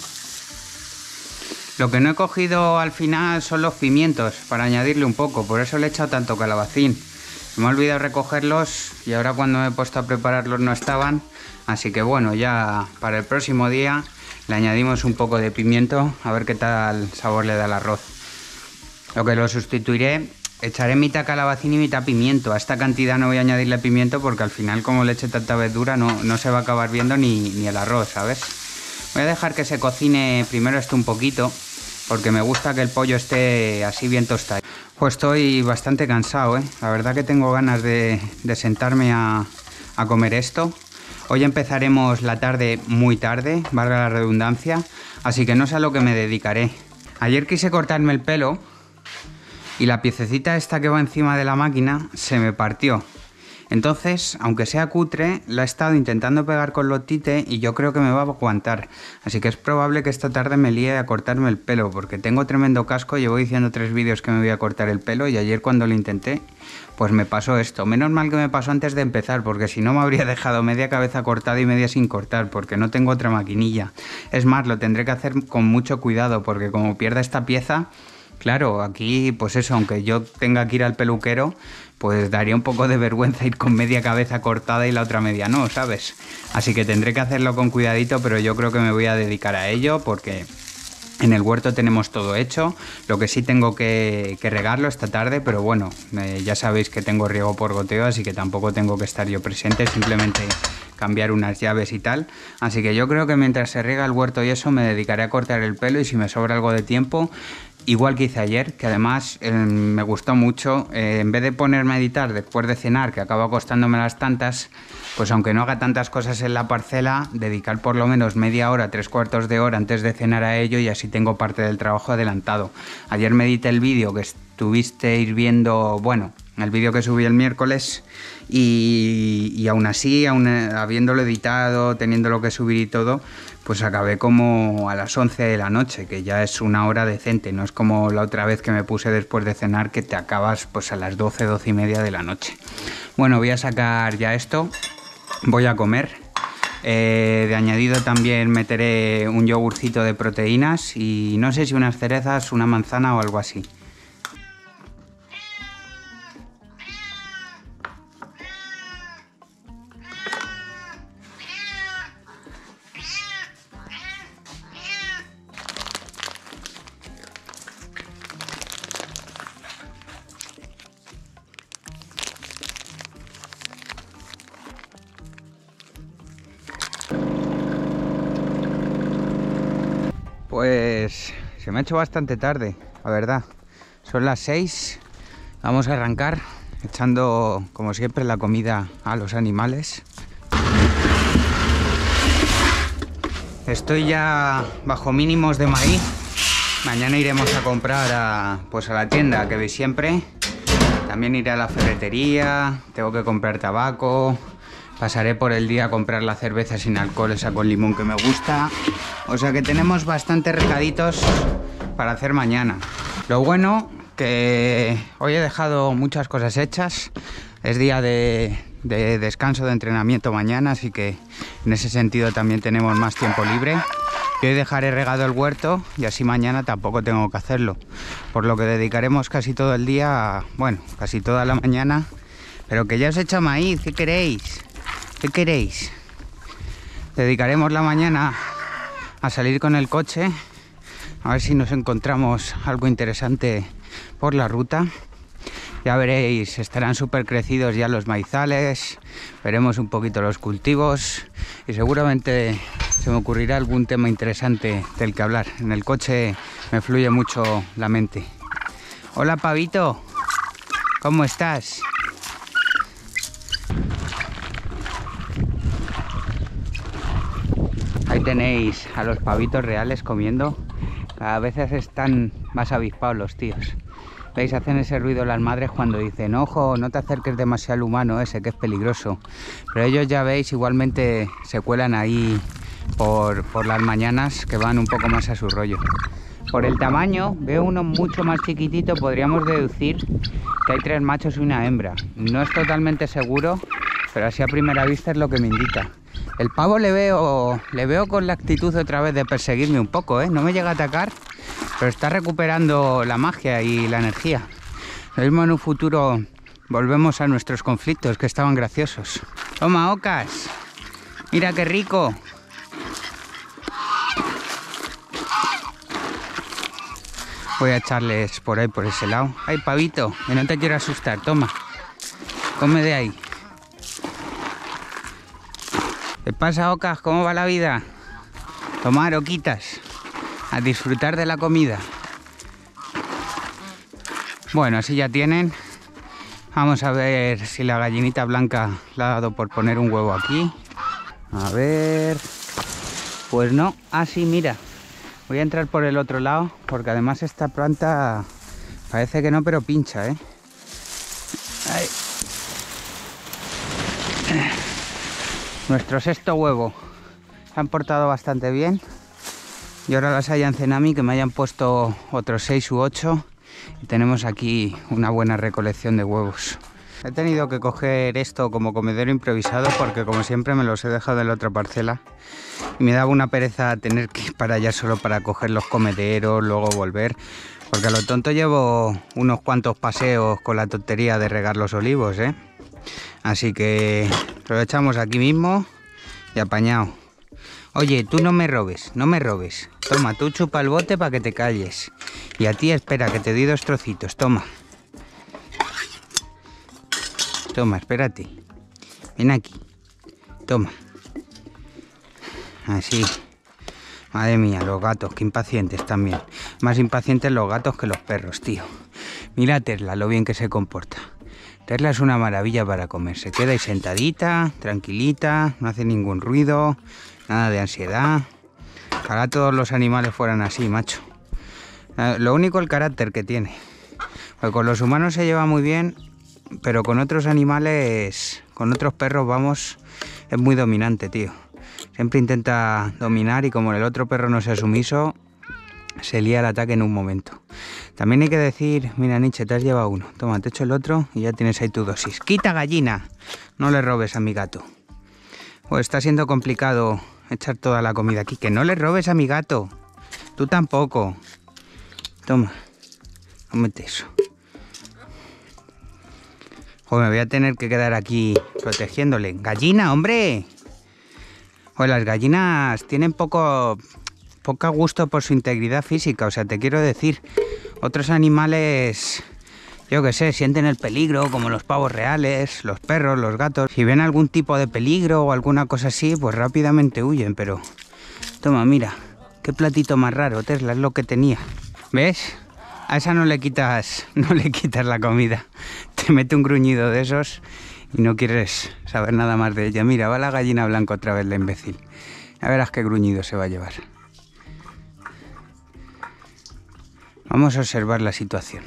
Lo que no he cogido al final son los pimientos, para añadirle un poco. Por eso le he echado tanto calabacín. Me he olvidado recogerlos y ahora cuando me he puesto a prepararlos no estaban. Así que bueno, ya para el próximo día le añadimos un poco de pimiento, a ver qué tal sabor le da el arroz. Lo que lo sustituiré, echaré mitad calabacín y mitad pimiento. A esta cantidad no voy a añadirle pimiento porque al final, como le eche tanta verdura, no, no se va a acabar viendo ni, ni el arroz, ¿sabes? Voy a dejar que se cocine primero esto un poquito, porque me gusta que el pollo esté así bien tostado. Pues estoy bastante cansado, ¿eh? La verdad que tengo ganas de, de sentarme a, a comer esto. Hoy empezaremos la tarde muy tarde, valga la redundancia, así que no sé a lo que me dedicaré. Ayer quise cortarme el pelo y la piececita esta que va encima de la máquina se me partió. Entonces, aunque sea cutre, la he estado intentando pegar con lotite y yo creo que me va a aguantar. Así que es probable que esta tarde me líe a cortarme el pelo, porque tengo tremendo casco. Llevo diciendo tres vídeos que me voy a cortar el pelo y ayer cuando lo intenté, pues me pasó esto. Menos mal que me pasó antes de empezar, porque si no me habría dejado media cabeza cortada y media sin cortar, porque no tengo otra maquinilla. Es más, lo tendré que hacer con mucho cuidado, porque como pierda esta pieza... Claro, aquí pues eso, aunque yo tenga que ir al peluquero, pues daría un poco de vergüenza ir con media cabeza cortada y la otra media no, ¿sabes? Así que tendré que hacerlo con cuidadito, pero yo creo que me voy a dedicar a ello porque en el huerto tenemos todo hecho. Lo que sí tengo que, que regarlo esta tarde, pero bueno, eh, ya sabéis que tengo riego por goteo, así que tampoco tengo que estar yo presente, simplemente cambiar unas llaves y tal. Así que yo creo que mientras se riega el huerto y eso, me dedicaré a cortar el pelo y si me sobra algo de tiempo... Igual que hice ayer, que además eh, me gustó mucho, eh, en vez de ponerme a editar después de cenar, que acabo acostándome a las tantas, pues aunque no haga tantas cosas en la parcela, dedicar por lo menos media hora, tres cuartos de hora antes de cenar a ello y así tengo parte del trabajo adelantado. Ayer me edité el vídeo que estuvisteis viendo, bueno, el vídeo que subí el miércoles y, y aún así, aún habiéndolo editado, teniéndolo que subir y todo, pues acabé como a las once de la noche, que ya es una hora decente, no es como la otra vez que me puse después de cenar, que te acabas pues a las doce, doce y media de la noche. Bueno, voy a sacar ya esto, voy a comer. Eh, de añadido también meteré un yogurcito de proteínas y no sé si unas cerezas, una manzana o algo así. Pues se me ha hecho bastante tarde, la verdad. Son las seis, vamos a arrancar echando como siempre la comida a los animales. Estoy ya bajo mínimos de maíz. Mañana iremos a comprar a, pues a la tienda que veis siempre. También iré a la ferretería, tengo que comprar tabaco. Pasaré por el día a comprar la cerveza sin alcohol, esa con limón que me gusta. O sea que tenemos bastantes recaditos para hacer mañana. Lo bueno que hoy he dejado muchas cosas hechas. Es día de, de descanso, de entrenamiento mañana, así que en ese sentido también tenemos más tiempo libre. Y hoy dejaré regado el huerto y así mañana tampoco tengo que hacerlo. Por lo que dedicaremos casi todo el día, bueno, casi toda la mañana. Pero que ya os he hecho maíz, ¿qué queréis? ¿Qué queréis? Dedicaremos la mañana a salir con el coche, a ver si nos encontramos algo interesante por la ruta. Ya veréis, estarán súper crecidos ya los maizales, veremos un poquito los cultivos y seguramente se me ocurrirá algún tema interesante del que hablar. En el coche me fluye mucho la mente. Hola, pavito, ¿cómo estás? Ahí tenéis a los pavitos reales comiendo. Cada vez están más avispados los tíos. ¿Veis? Hacen ese ruido las madres cuando dicen: ojo, no te acerques demasiado al humano ese, que es peligroso. Pero ellos, ya veis, igualmente se cuelan ahí por, por las mañanas, que van un poco más a su rollo. Por el tamaño, veo uno mucho más chiquitito, podríamos deducir que hay tres machos y una hembra. No es totalmente seguro, pero así a primera vista es lo que me indica. El pavo le veo, le veo con la actitud otra vez de perseguirme un poco, ¿eh? No me llega a atacar, pero está recuperando la magia y la energía. Lo mismo en un futuro volvemos a nuestros conflictos, que estaban graciosos. Toma, ocas. Mira qué rico. Voy a echarles por ahí, por ese lado. Ay, pavito, que no te quiero asustar. Toma, come de ahí. ¿Qué pasa, ocas? ¿Cómo va la vida? Tomar, oquitas. A disfrutar de la comida. Bueno, así ya tienen. Vamos a ver si la gallinita blanca le ha dado por poner un huevo aquí. A ver... Pues no. Ah, sí, mira. Voy a entrar por el otro lado, porque además esta planta parece que no, pero pincha, ¿eh? Ahí. Nuestro sexto huevo. Se han portado bastante bien. Y ahora las hayan cenami, que me hayan puesto otros seis u ocho. Y tenemos aquí una buena recolección de huevos. He tenido que coger esto como comedero improvisado porque, como siempre, me los he dejado en la otra parcela y me daba una pereza tener que ir para allá solo para coger los comederos, luego volver, porque a lo tonto llevo unos cuantos paseos con la tontería de regar los olivos, ¿eh? Así que lo echamos aquí mismo y apañado. Oye, tú no me robes, no me robes. Toma, tú chupa el bote para que te calles. Y a ti espera, que te doy dos trocitos, toma. Toma, espérate. Ven aquí. Toma. Así. Madre mía, los gatos, qué impacientes también. Más impacientes los gatos que los perros, tío. Mira a Tesla, lo bien que se comporta. Tesla es una maravilla para comer. Se queda ahí sentadita, tranquilita, no hace ningún ruido, nada de ansiedad. Ojalá todos los animales fueran así, macho. Lo único, el carácter que tiene. Porque con los humanos se lleva muy bien, pero con otros animales, con otros perros, vamos, es muy dominante, tío. Siempre intenta dominar y como el otro perro no sea sumiso, se lía el ataque en un momento. También hay que decir, mira, Nietzsche, te has llevado uno. Toma, te echo el otro y ya tienes ahí tu dosis. ¡Quita, gallina! No le robes a mi gato. Pues está siendo complicado echar toda la comida aquí. Que no le robes a mi gato. Tú tampoco. Toma, cómete eso. Joder, me voy a tener que quedar aquí protegiéndole. ¡Gallina, hombre! Joder, las gallinas tienen poco, poco gusto por su integridad física. O sea, te quiero decir, otros animales, yo qué sé, sienten el peligro, como los pavos reales, los perros, los gatos. Si ven algún tipo de peligro o alguna cosa así, pues rápidamente huyen, pero... Toma, mira, qué platito más raro, Tesla, es lo que tenía. ¿Ves? A esa no le quitas, no le quitas la comida. Te mete un gruñido de esos y no quieres saber nada más de ella. Mira, va la gallina blanca otra vez, la imbécil. Ya verás qué gruñido se va a llevar. Vamos a observar la situación.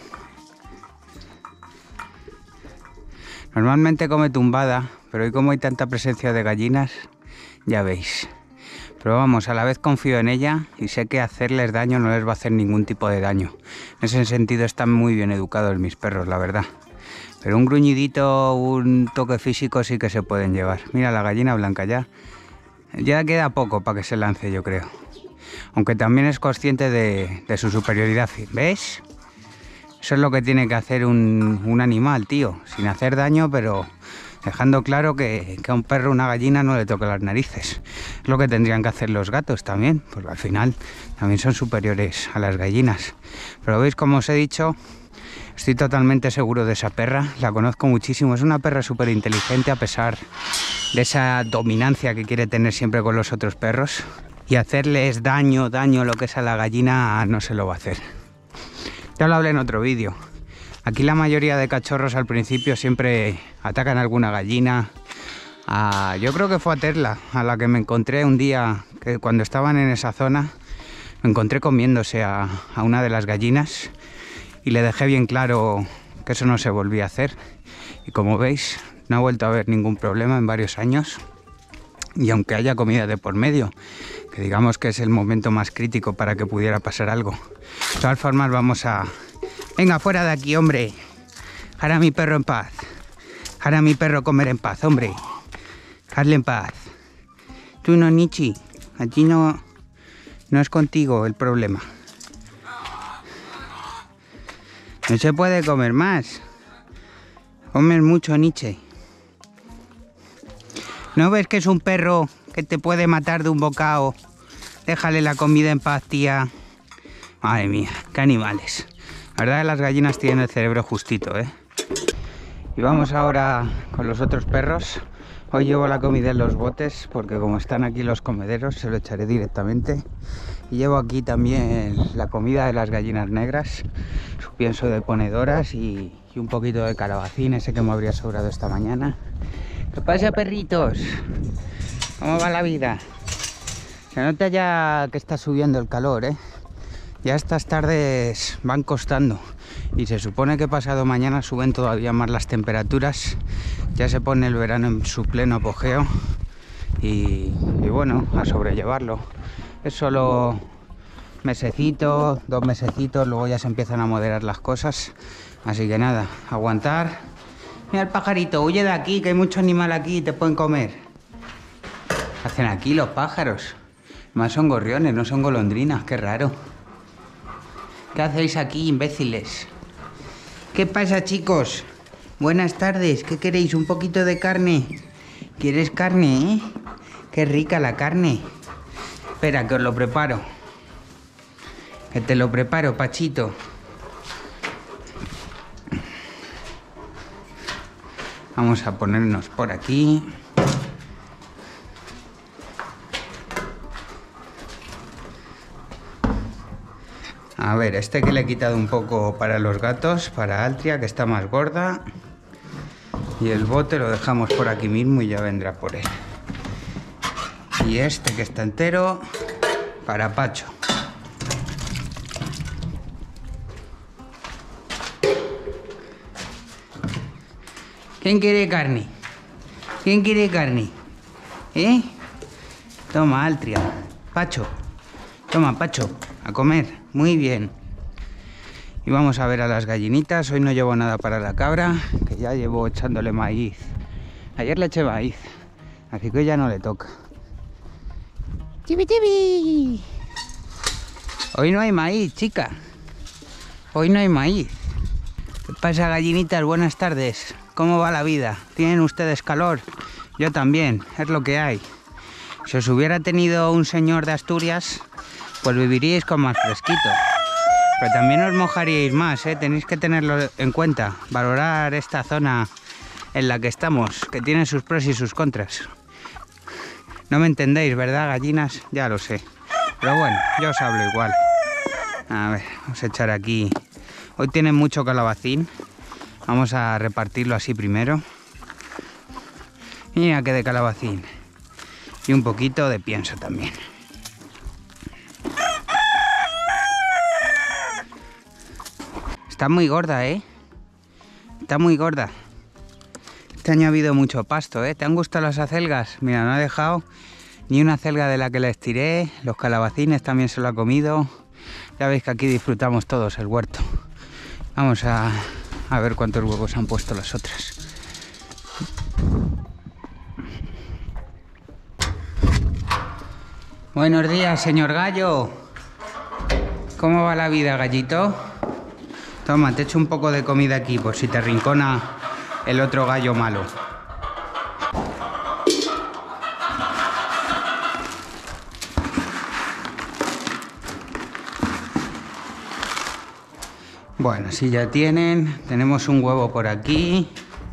Normalmente come tumbada, pero hoy como hay tanta presencia de gallinas, ya veis. Pero vamos, a la vez confío en ella y sé que hacerles daño no les va a hacer ningún tipo de daño. En ese sentido están muy bien educados mis perros, la verdad. Pero un gruñidito, un toque físico sí que se pueden llevar. Mira, la gallina blanca ya. Ya queda poco para que se lance, yo creo. Aunque también es consciente de, de su superioridad. ¿Ves? Eso es lo que tiene que hacer un, un animal, tío. Sin hacer daño, pero dejando claro que, que a un perro o una gallina no le toque las narices. Es lo que tendrían que hacer los gatos también. Porque al final también son superiores a las gallinas. Pero veis, como os he dicho, estoy totalmente seguro de esa perra. La conozco muchísimo. Es una perra súper inteligente a pesar de esa dominancia que quiere tener siempre con los otros perros. Y hacerles daño, daño, lo que es a la gallina, no se lo va a hacer. Ya lo hablé en otro vídeo. Aquí la mayoría de cachorros al principio siempre atacan a alguna gallina. A, yo creo que fue a Tesla, a la que me encontré un día, que cuando estaban en esa zona, me encontré comiéndose a, a una de las gallinas y le dejé bien claro que eso no se volvía a hacer. Y como veis, no ha vuelto a haber ningún problema en varios años. y aunque haya comida de por medio, que digamos que es el momento más crítico para que pudiera pasar algo. De todas formas vamos a... Venga, fuera de aquí, hombre. Dejar a mi perro en paz. Dejar a mi perro comer en paz, hombre. Dejarle en paz. Tú no, Nichi. Allí no... No es contigo el problema. No se puede comer más. Comes mucho, Nietzsche. ¿No ves que es un perro que te puede matar de un bocado? Déjale la comida en paz, tía. Madre mía, qué animales. La verdad que las gallinas tienen el cerebro justito, ¿eh? Y vamos ahora con los otros perros. Hoy llevo la comida en los botes porque como están aquí los comederos se lo echaré directamente. Y llevo aquí también la comida de las gallinas negras, su pienso de ponedoras y, y un poquito de calabacín, ese que me habría sobrado esta mañana. ¿Qué pasa, perritos? ¿Cómo va la vida? Se nota ya que está subiendo el calor, ¿eh? Ya estas tardes van costando y se supone que pasado mañana suben todavía más las temperaturas. Ya se pone el verano en su pleno apogeo y, y bueno, a sobrellevarlo. Es solo mesecito, dos mesecitos, luego ya se empiezan a moderar las cosas. Así que nada, aguantar. Mira el pajarito, huye de aquí, que hay mucho animal aquí y te pueden comer. ¿Qué hacen aquí los pájaros? Más son gorriones, no son golondrinas, qué raro. ¿Qué hacéis aquí, imbéciles? ¿Qué pasa, chicos? Buenas tardes, ¿qué queréis? ¿Un poquito de carne? ¿Quieres carne, eh? Qué rica la carne. Espera, que os lo preparo. Que te lo preparo, Pachito. Vamos a ponernos por aquí. A ver, este que le he quitado un poco para los gatos, para Altria, que está más gorda. Y el bote lo dejamos por aquí mismo y ya vendrá por él. Y este que está entero, para Pacho. ¿Quién quiere carne? ¿Quién quiere carne? ¿Eh? Toma, Altria. Pacho. Toma, Pacho. A comer. Muy bien. Y vamos a ver a las gallinitas. Hoy no llevo nada para la cabra, que ya llevo echándole maíz. Ayer le eché maíz, así que hoy ya no le toca. ¡Tibi, tibi! Hoy no hay maíz, chica. Hoy no hay maíz. ¿Qué pasa, gallinitas? Buenas tardes. ¿Cómo va la vida? ¿Tienen ustedes calor? Yo también, es lo que hay. Si os hubiera tenido un señor de Asturias, pues viviríais con más fresquito. Pero también os mojaríais más, ¿eh? Tenéis que tenerlo en cuenta. Valorar esta zona en la que estamos, que tiene sus pros y sus contras. No me entendéis, ¿verdad, gallinas? Ya lo sé. Pero bueno, yo os hablo igual. A ver, vamos a echar aquí. Hoy tienen mucho calabacín. Vamos a repartirlo así primero. Mira que de calabacín. Y un poquito de pienso también. Está muy gorda, ¿eh? Está muy gorda. Este año ha habido mucho pasto, ¿eh? ¿Te han gustado las acelgas? Mira, no ha dejado ni una acelga de la que les tiré. Los calabacines también se lo ha comido. Ya veis que aquí disfrutamos todos el huerto. Vamos a, a ver cuántos huevos han puesto las otras. Buenos días, señor gallo. ¿Cómo va la vida, gallito? Toma, te echo un poco de comida aquí por si te rincona el otro gallo malo. Bueno, si ya tienen, tenemos un huevo por aquí.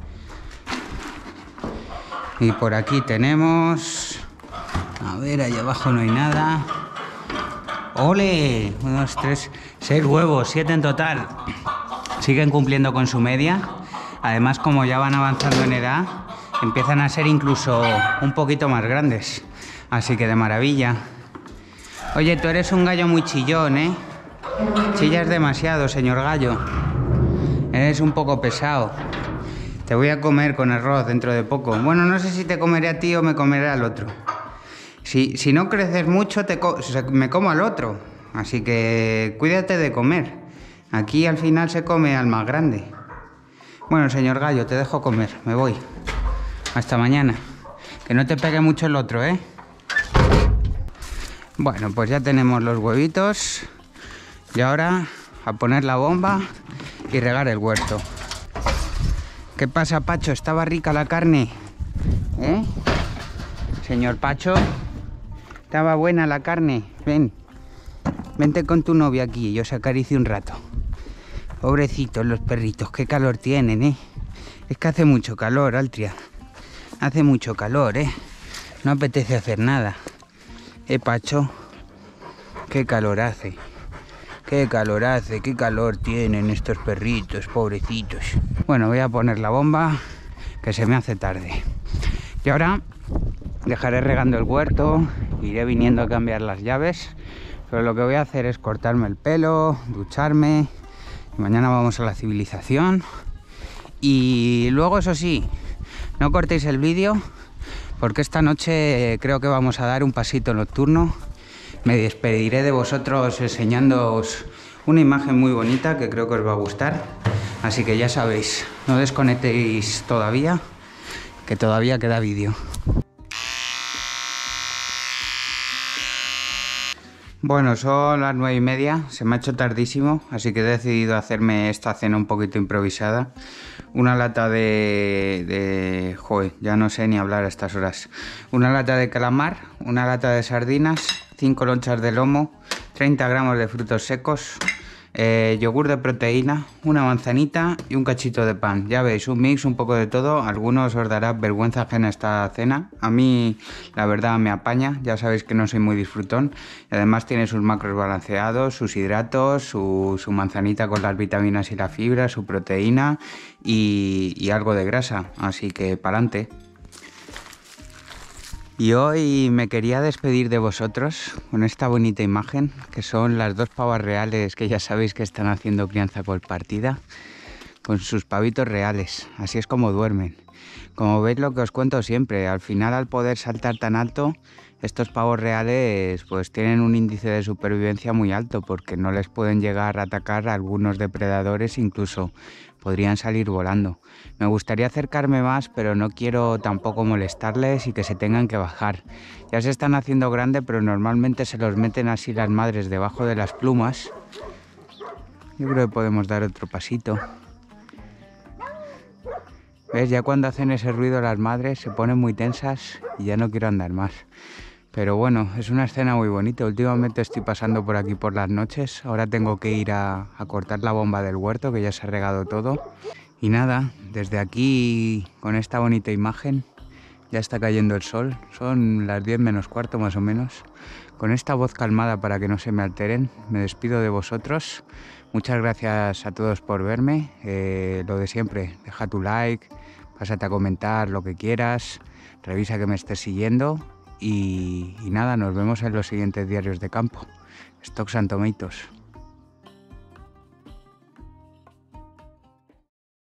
Y por aquí tenemos... A ver, ahí abajo no hay nada. ¡Ole! Unos tres, seis huevos, siete en total. Siguen cumpliendo con su media. Además, como ya van avanzando en edad, empiezan a ser incluso un poquito más grandes. Así que de maravilla. Oye, tú eres un gallo muy chillón, ¿eh? Chillas demasiado, señor gallo. Eres un poco pesado. Te voy a comer con arroz dentro de poco. Bueno, no sé si te comeré a ti o me comeré al otro. Si, si no creces mucho, te co me como al otro. Así que cuídate de comer. Aquí al final se come al más grande. Bueno, señor Gallo, te dejo comer. Me voy. Hasta mañana. Que no te pegue mucho el otro, ¿eh? Bueno, pues ya tenemos los huevitos. Y ahora a poner la bomba y regar el huerto. ¿Qué pasa, Pacho? ¿Estaba rica la carne? ¿Eh? Señor Pacho, ¿estaba buena la carne? Ven. Vente con tu novia aquí y yo os acaricio un rato. Pobrecitos los perritos, qué calor tienen, ¿eh? Es que hace mucho calor, Altria. Hace mucho calor, ¿eh? No apetece hacer nada. ¿Eh, Pacho? Qué calor hace. Qué calor hace, qué calor tienen estos perritos, pobrecitos. Bueno, voy a poner la bomba, que se me hace tarde. Y ahora dejaré regando el huerto, iré viniendo a cambiar las llaves. Pero lo que voy a hacer es cortarme el pelo, ducharme. Y mañana vamos a la civilización. Y luego, eso sí, no cortéis el vídeo, porque esta noche creo que vamos a dar un pasito nocturno. Me despediré de vosotros enseñándoos una imagen muy bonita que creo que os va a gustar. Así que ya sabéis, no desconectéis todavía, que todavía queda vídeo. Bueno, son las nueve y media, se me ha hecho tardísimo, así que he decidido hacerme esta cena un poquito improvisada. Una lata de... de joder, ya no sé ni hablar a estas horas. Una lata de calamar, una lata de sardinas, cinco lonchas de lomo, treinta gramos de frutos secos, eh, yogur de proteína, una manzanita y un cachito de pan. Ya veis, un mix, un poco de todo. A algunos os dará vergüenza ajena esta cena. A mí, la verdad, me apaña. Ya sabéis que no soy muy disfrutón. Y además tiene sus macros balanceados, sus hidratos, su, su manzanita con las vitaminas y la fibra, su proteína y, y algo de grasa. Así que pa'lante. Y hoy me quería despedir de vosotros con esta bonita imagen, que son las dos pavas reales que ya sabéis que están haciendo crianza compartida, con sus pavitos reales. Así es como duermen. Como veis, lo que os cuento siempre, al final, al poder saltar tan alto, estos pavos reales pues tienen un índice de supervivencia muy alto, porque no les pueden llegar a atacar a algunos depredadores, incluso podrían salir volando. Me gustaría acercarme más, pero no quiero tampoco molestarles y que se tengan que bajar. Ya se están haciendo grandes, pero normalmente se los meten así las madres debajo de las plumas. Yo creo que podemos dar otro pasito. ¿Ves? Ya cuando hacen ese ruido las madres se ponen muy tensas y ya no quiero andar más. Pero bueno, es una escena muy bonita. Últimamente estoy pasando por aquí por las noches. Ahora tengo que ir a, a cortar la bomba del huerto, que ya se ha regado todo. Y nada, desde aquí, con esta bonita imagen, ya está cayendo el sol. Son las diez menos cuarto más o menos. Con esta voz calmada para que no se me alteren, me despido de vosotros. Muchas gracias a todos por verme. Eh, lo de siempre, deja tu like, pásate a comentar lo que quieras, revisa que me estés siguiendo. Y, y nada, nos vemos en los siguientes diarios de campo. Stocks and Tomatoes.